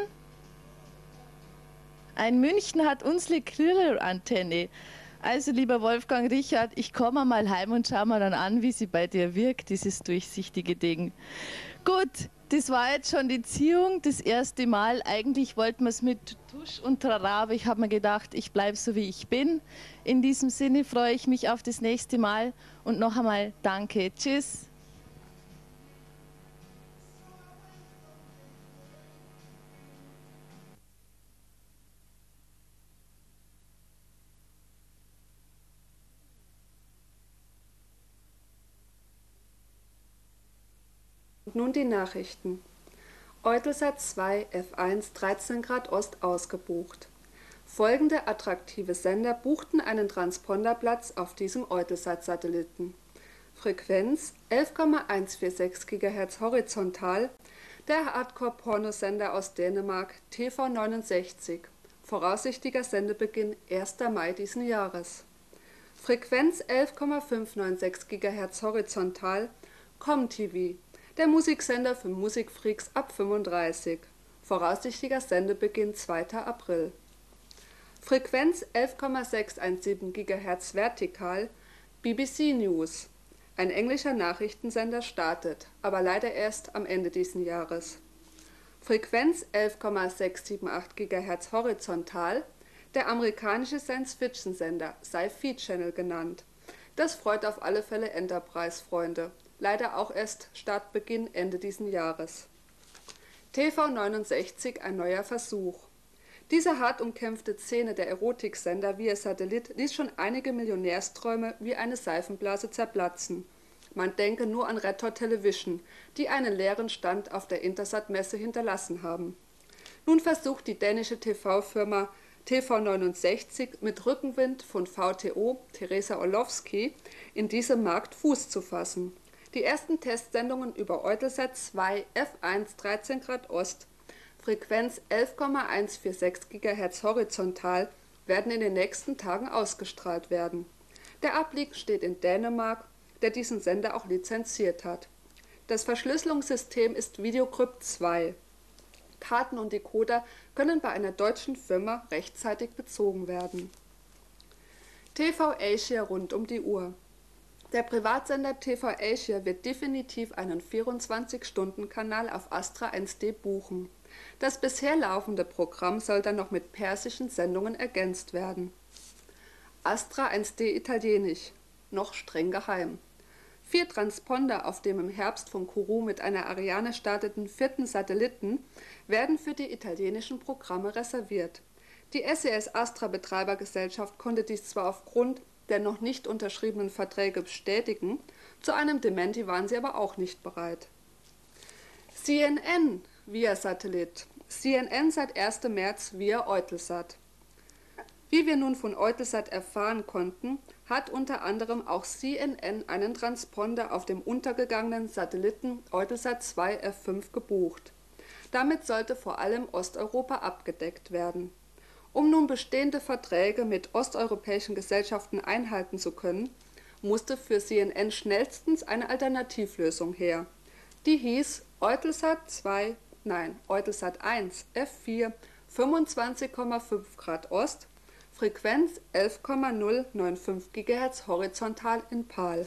Ein Münchner hat unsere Clearail-Antenne. Also lieber Wolfgang Richard, ich komme mal heim und schau mal dann an, wie sie bei dir wirkt, dieses durchsichtige Ding. Gut, das war jetzt schon die Ziehung, das erste Mal. Eigentlich wollten wir es mit Tusch und Trara, aber ich habe mir gedacht, ich bleibe so wie ich bin. In diesem Sinne freue ich mich auf das nächste Mal und noch einmal danke. Tschüss. Nun die Nachrichten. Eutelsat zwei F eins dreizehn Grad Ost ausgebucht. Folgende attraktive Sender buchten einen Transponderplatz auf diesem Eutelsat-Satelliten. Frequenz elf Komma hundertsechsundvierzig Gigahertz horizontal, der Hardcore-Pornosender aus Dänemark T V neunundsechzig. Voraussichtlicher Sendebeginn erster Mai diesen Jahres. Frequenz elf Komma fünfhundertsechsundneunzig Gigahertz horizontal, ComTV. Der Musiksender für Musikfreaks ab fünfunddreißig. Voraussichtlicher Sendebeginn zweiter April. Frequenz elf Komma sechshundertsiebzehn Gigahertz vertikal, B B C News. Ein englischer Nachrichtensender startet, aber leider erst am Ende dieses Jahres. Frequenz elf Komma sechshunderachtzig Gigahertz horizontal, Der amerikanische Science-Fiction-Sender sei Sci-Fi Channel genannt. Das freut auf alle Fälle Enterprise-Freunde. Leider auch erst Startbeginn Ende diesen Jahres. T V neunundsechzig, ein neuer Versuch. Diese hart umkämpfte Szene der Erotiksender via Satellit ließ schon einige Millionärsträume wie eine Seifenblase zerplatzen. Man denke nur an Red Hot Television, die einen leeren Stand auf der Intersat-Messe hinterlassen haben. Nun versucht die dänische T V-Firma T V neunundsechzig mit Rückenwind von V T O, Teresa Orlowski, in diesem Markt Fuß zu fassen. Die ersten Testsendungen über Eutelsat zwei F eins dreizehn Grad Ost, Frequenz elf Komma hundertvierundsechzig Gigahertz horizontal, werden in den nächsten Tagen ausgestrahlt werden. Der Ableger steht in Dänemark, der diesen Sender auch lizenziert hat. Das Verschlüsselungssystem ist Videocrypt zwei. Karten und Decoder können bei einer deutschen Firma rechtzeitig bezogen werden. T V Asia rund um die Uhr. Der Privatsender T V Asia wird definitiv einen vierundzwanzig-Stunden-Kanal auf Astra eins D buchen. Das bisher laufende Programm soll dann noch mit persischen Sendungen ergänzt werden. Astra eins D Italienisch, noch streng geheim. Vier Transponder auf dem im Herbst von Kourou mit einer Ariane starteten vierten Satelliten werden für die italienischen Programme reserviert. Die S E S Astra Betreibergesellschaft konnte dies zwar aufgrund der noch nicht unterschriebenen Verträge bestätigen, zu einem Dementi waren sie aber auch nicht bereit. C N N via Satellit. C N N seit ersten März via Eutelsat. Wie wir nun von Eutelsat erfahren konnten, hat unter anderem auch C N N einen Transponder auf dem untergegangenen Satelliten Eutelsat zwei F fünf gebucht. Damit sollte vor allem Osteuropa abgedeckt werden. Um nun bestehende Verträge mit osteuropäischen Gesellschaften einhalten zu können, musste für C N N schnellstens eine Alternativlösung her. Die hieß Eutelsat zwei, nein, Eutelsat eins F vier fünfundzwanzig Komma fünf Grad Ost, Frequenz elf Komma null fünfundneunzig Gigahertz horizontal in PAL.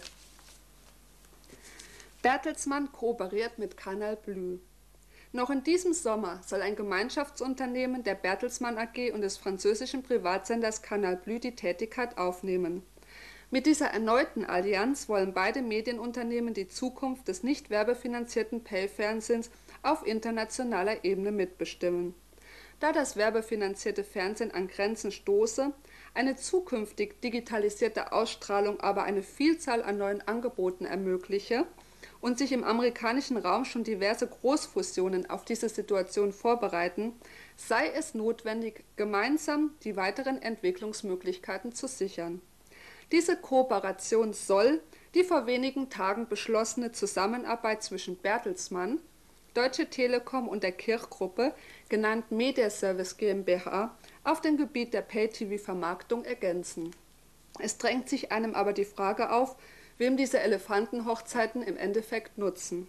Bertelsmann kooperiert mit Canal Bleu. Noch in diesem Sommer soll ein Gemeinschaftsunternehmen der Bertelsmann A G und des französischen Privatsenders Canal Bleu die Tätigkeit aufnehmen. Mit dieser erneuten Allianz wollen beide Medienunternehmen die Zukunft des nicht werbefinanzierten Pay-Fernsehens auf internationaler Ebene mitbestimmen. Da das werbefinanzierte Fernsehen an Grenzen stoße, eine zukünftig digitalisierte Ausstrahlung aber eine Vielzahl an neuen Angeboten ermögliche und sich im amerikanischen Raum schon diverse Großfusionen auf diese Situation vorbereiten, sei es notwendig, gemeinsam die weiteren Entwicklungsmöglichkeiten zu sichern. Diese Kooperation soll die vor wenigen Tagen beschlossene Zusammenarbeit zwischen Bertelsmann, Deutsche Telekom und der Kirch-Gruppe, genannt Mediaservice GmbH, auf dem Gebiet der Pay-T V-Vermarktung ergänzen. Es drängt sich einem aber die Frage auf, wem diese Elefantenhochzeiten im Endeffekt nutzen.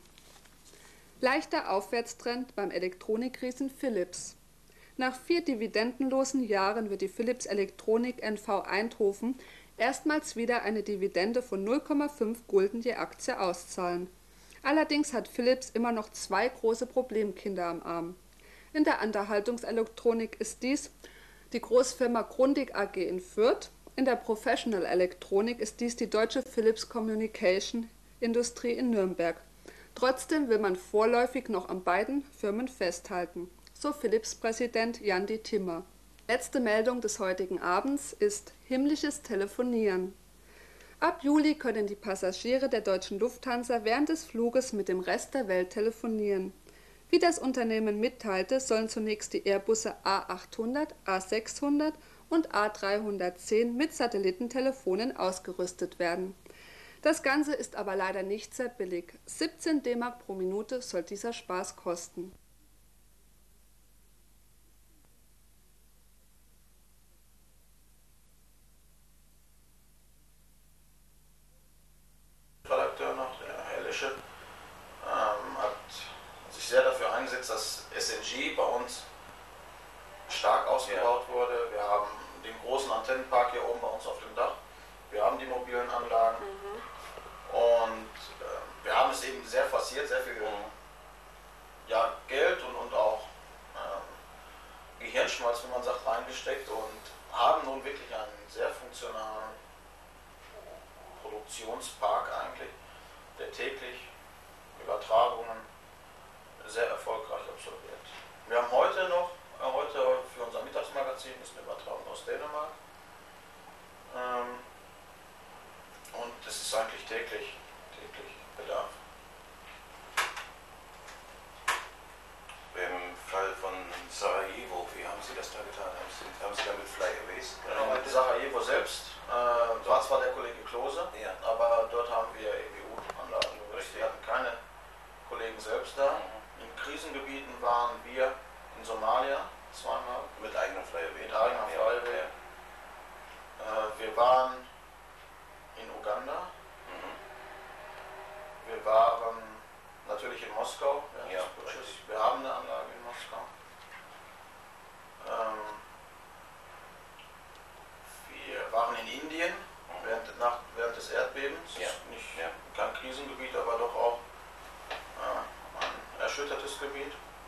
Leichter Aufwärtstrend beim Elektronikriesen Philips. Nach vier dividendenlosen Jahren wird die Philips Elektronik N V Eindhoven erstmals wieder eine Dividende von null Komma fünf Gulden je Aktie auszahlen. Allerdings hat Philips immer noch zwei große Problemkinder am Arm. In der Unterhaltungselektronik ist dies die Großfirma Grundig A G in Fürth, in der Professional Elektronik ist dies die deutsche Philips Communication Industrie in Nürnberg. Trotzdem will man vorläufig noch an beiden Firmen festhalten, so Philips-Präsident Jandi Timmer. Letzte Meldung des heutigen Abends ist himmlisches Telefonieren. Ab Juli können die Passagiere der deutschen Lufthansa während des Fluges mit dem Rest der Welt telefonieren. Wie das Unternehmen mitteilte, sollen zunächst die Airbusse A achthundert, A sechshundert und A dreihundertzehn mit Satellitentelefonen ausgerüstet werden. Das Ganze ist aber leider nicht sehr billig. siebzehn D-Mark pro Minute soll dieser Spaß kosten. Redakteur noch, der Herr Lische, ähm, hat sich sehr dafür eingesetzt, dass S N G bei uns stark ausgebaut ja. wurde. Wir haben den großen Antennenpark hier oben bei uns auf dem Dach. Wir haben die mobilen Anlagen mhm. und äh, wir haben es eben sehr forciert, sehr viel ja, Geld und, und auch äh, Gehirnschmalz, wie man sagt, reingesteckt und haben nun wirklich einen sehr funktionalen Produktionspark eigentlich, der täglich Übertragungen sehr erfolgreich absolviert. Wir haben heute noch, äh, heute für unser Mittagsmagazin ist eine Übertragung aus Dänemark. Ähm, und es ist eigentlich täglich, täglich Bedarf. Im Fall von Sarajevo, wie haben Sie das da getan? Haben Sie, haben Sie da mit Flyaways? Genau, in Sarajevo selbst äh, war zwar der Kollege Klose, ja, aber dort haben wir E B U-Anlagen genutzt. Wir hatten keine Kollegen selbst da. In Krisengebieten waren wir in Somalia zweimal. Mit eigener Flyaway? Mit eigener Flyaway. Ja. Äh, wir waren in Uganda. Mhm. Wir waren natürlich in Moskau. Ja, wir haben eine Anlage in Moskau. Ähm, wir waren in Indien mhm. während, nach, während des Erdbebens. Ja. Nicht ja. kein Krisengebiet, aber doch auch äh, ein erschüttertes Gebiet.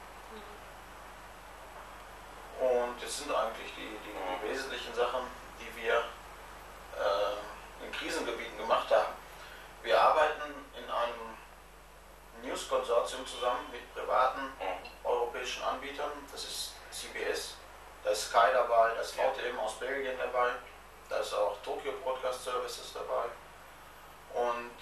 Mhm. Und das sind eigentlich die, die, die mhm. wesentlichen Sachen, die wir äh, in Krisengebieten gemacht haben. Wir arbeiten in einem News-Konsortium zusammen mit privaten mhm. europäischen Anbietern. Das ist C B S, da ist Sky dabei, da ist V T M aus Belgien dabei, da ist auch Tokyo Broadcast Services dabei. Und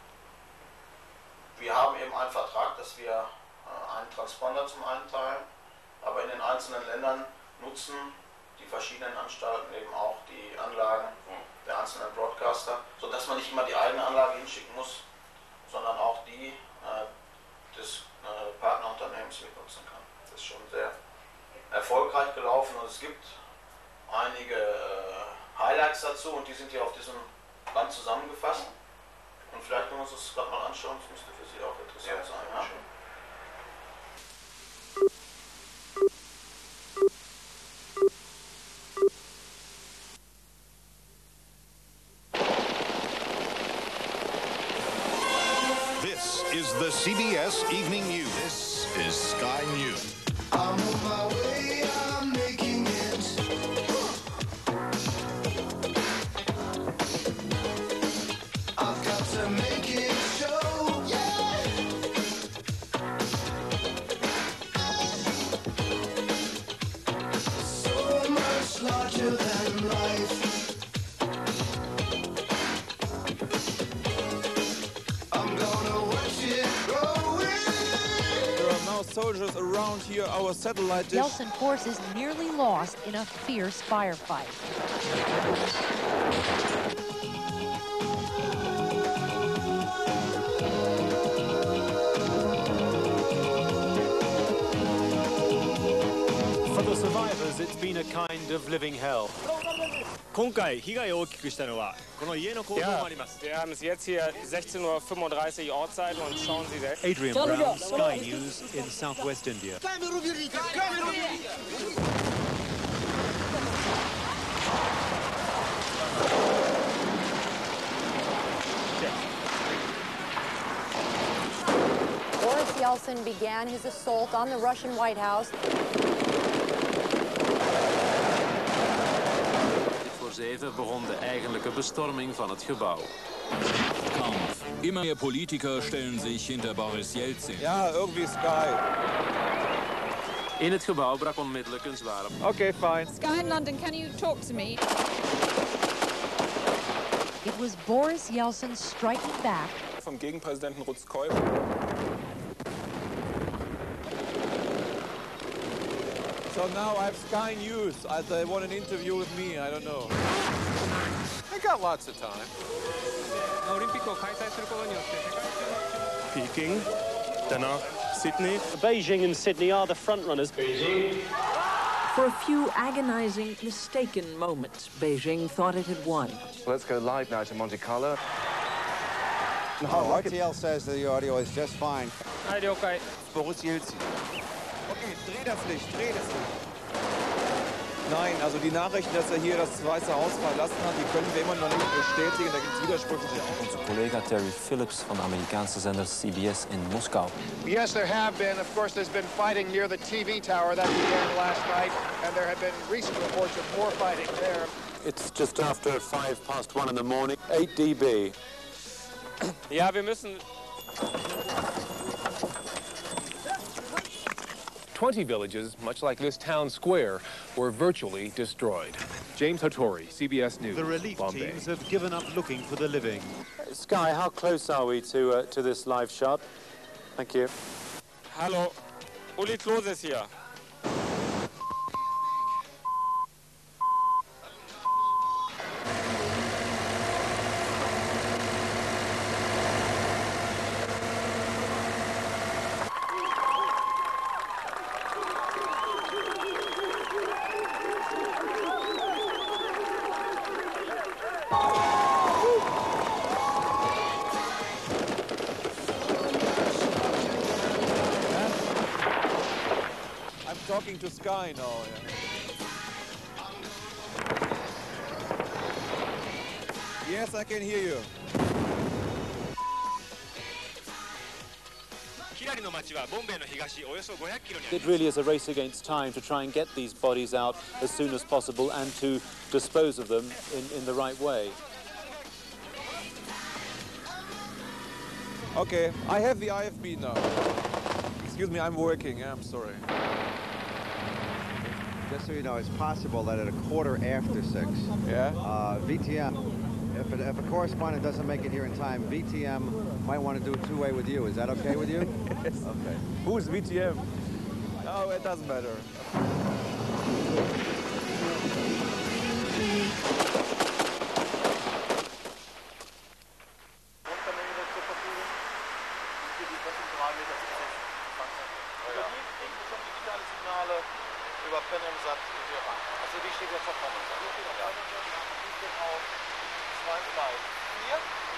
wir haben eben einen Vertrag, dass wir äh, einen Transponder zum einen teilen, aber in den einzelnen Ländern nutzen die verschiedenen Anstalten eben auch die Anlagen mhm. der einzelnen Broadcaster, sodass man nicht immer die eigene Anlage hinschicken muss, sondern auch die des äh, Partnerunternehmens mitnutzen kann. Das ist schon sehr erfolgreich gelaufen und es gibt einige äh, Highlights dazu und die sind hier auf diesem Band zusammengefasst. Und vielleicht können wir uns das gerade mal anschauen, das müsste für Sie auch interessant ja, sein. Ja? This is the C B S Evening News. This is Sky News. I'm on my way, I'm making it. I've got to make it show, yeah. So much larger than life. Soldiers around here, our satellite dish. Yeltsin forces nearly lost in a fierce firefight. For the survivors, it's been a kind of living hell. 今回被害を大きくしたのはこの家の構造もあります。Wir haben es jetzt hier sechzehn Uhr fünfunddreißig Ortszeit und schauen Sie selbst. Adrian Brown, Sky News in Southwest India. Boris Yeltsin began his assault on the Russian White House. zeven begon de eigenlijke bestorming van het gebouw. Kampf. Immer mehr Politiker stellen sich hinter Boris Yeltsin. Ja, irgendwie Sky. In het gebouw brak onmiddellijk een zware... Okay, fine. Sky in London, can you talk to me? It was Boris Yeltsin striking back. Vom Gegenpräsidenten Rutskoy. So now I have Sky News. They want an interview with me. I don't know. I got lots of time. Peking, danach Sydney. Beijing and Sydney are the front runners. Beijing. For a few agonizing, mistaken moments, Beijing thought it had won. Let's go live now to Monte Carlo. No, R T L says the audio is just fine. Boris Yeltsin. Okay, dreh das Licht, dreh das Licht. Nein, also die Nachrichten, dass er hier das Weiße Haus verlassen hat, die können wir immer noch nicht bestätigen. Da gibt es widersprüchliche. Onze collega Terry Phillips van de Amerikaanse zender C B S in Moskou. Yes, there have been. Of course, there's been fighting near the T V tower that began last night, and there have been recent reports of more fighting there. It's just after five past one in the morning. eight D B. Ja, wir müssen... twenty villages, much like this town square, were virtually destroyed. James Hattori, C B S News, The relief Bombay. teams have given up looking for the living. Sky, how close are we to, uh, to this live shot? Thank you. Hallo, Uli Klose ist hier. Talking to Sky now. Yeah. Yes, I can hear you. It really is a race against time to try and get these bodies out as soon as possible and to dispose of them in, in the right way. Okay, I have the I F B now. Excuse me, I'm working. Yeah, I'm sorry. Just so you know, it's possible that at a quarter after six, yeah, uh, V T M, if, it, if a correspondent doesn't make it here in time, V T M might want to do a two-way with you. Is that okay with you? Yes. Okay. Who's V T M? Oh, it doesn't matter. Über Penumsat hier ran. Also die steht jetzt auf Penumsat. Die steht auf Penumsat, die steht auf zwei, drei, vier.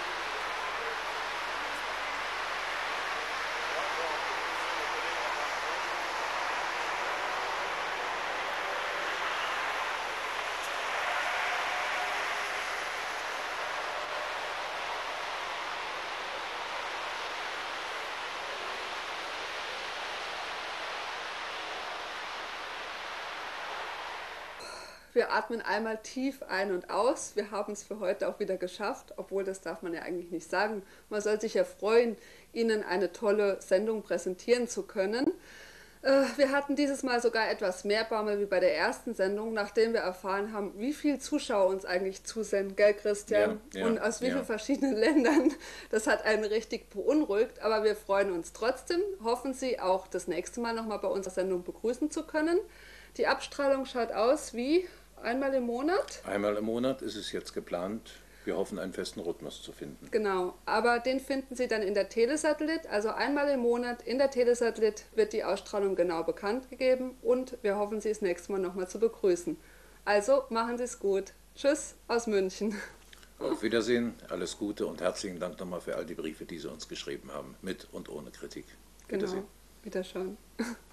Wir atmen einmal tief ein und aus. Wir haben es für heute auch wieder geschafft, obwohl das darf man ja eigentlich nicht sagen. Man soll sich ja freuen, Ihnen eine tolle Sendung präsentieren zu können. Wir hatten dieses Mal sogar etwas mehr Bammel wie bei der ersten Sendung, nachdem wir erfahren haben, wie viele Zuschauer uns eigentlich zusenden, gell Christian? Ja, ja, und aus wie ja. vielen verschiedenen Ländern. Das hat einen richtig beunruhigt, aber wir freuen uns trotzdem. Hoffen Sie auch das nächste Mal nochmal bei unserer Sendung begrüßen zu können. Die Abstrahlung schaut aus wie einmal im Monat. Einmal im Monat ist es jetzt geplant. Wir hoffen, einen festen Rhythmus zu finden. Genau, aber den finden Sie dann in der Telesatellit. Also einmal im Monat in der Telesatellit wird die Ausstrahlung genau bekannt gegeben und wir hoffen, Sie das nächste Mal nochmal zu begrüßen. Also machen Sie es gut. Tschüss aus München. Auf Wiedersehen, alles Gute und herzlichen Dank nochmal für all die Briefe, die Sie uns geschrieben haben, mit und ohne Kritik. Wiedersehen. Genau, wiederschauen.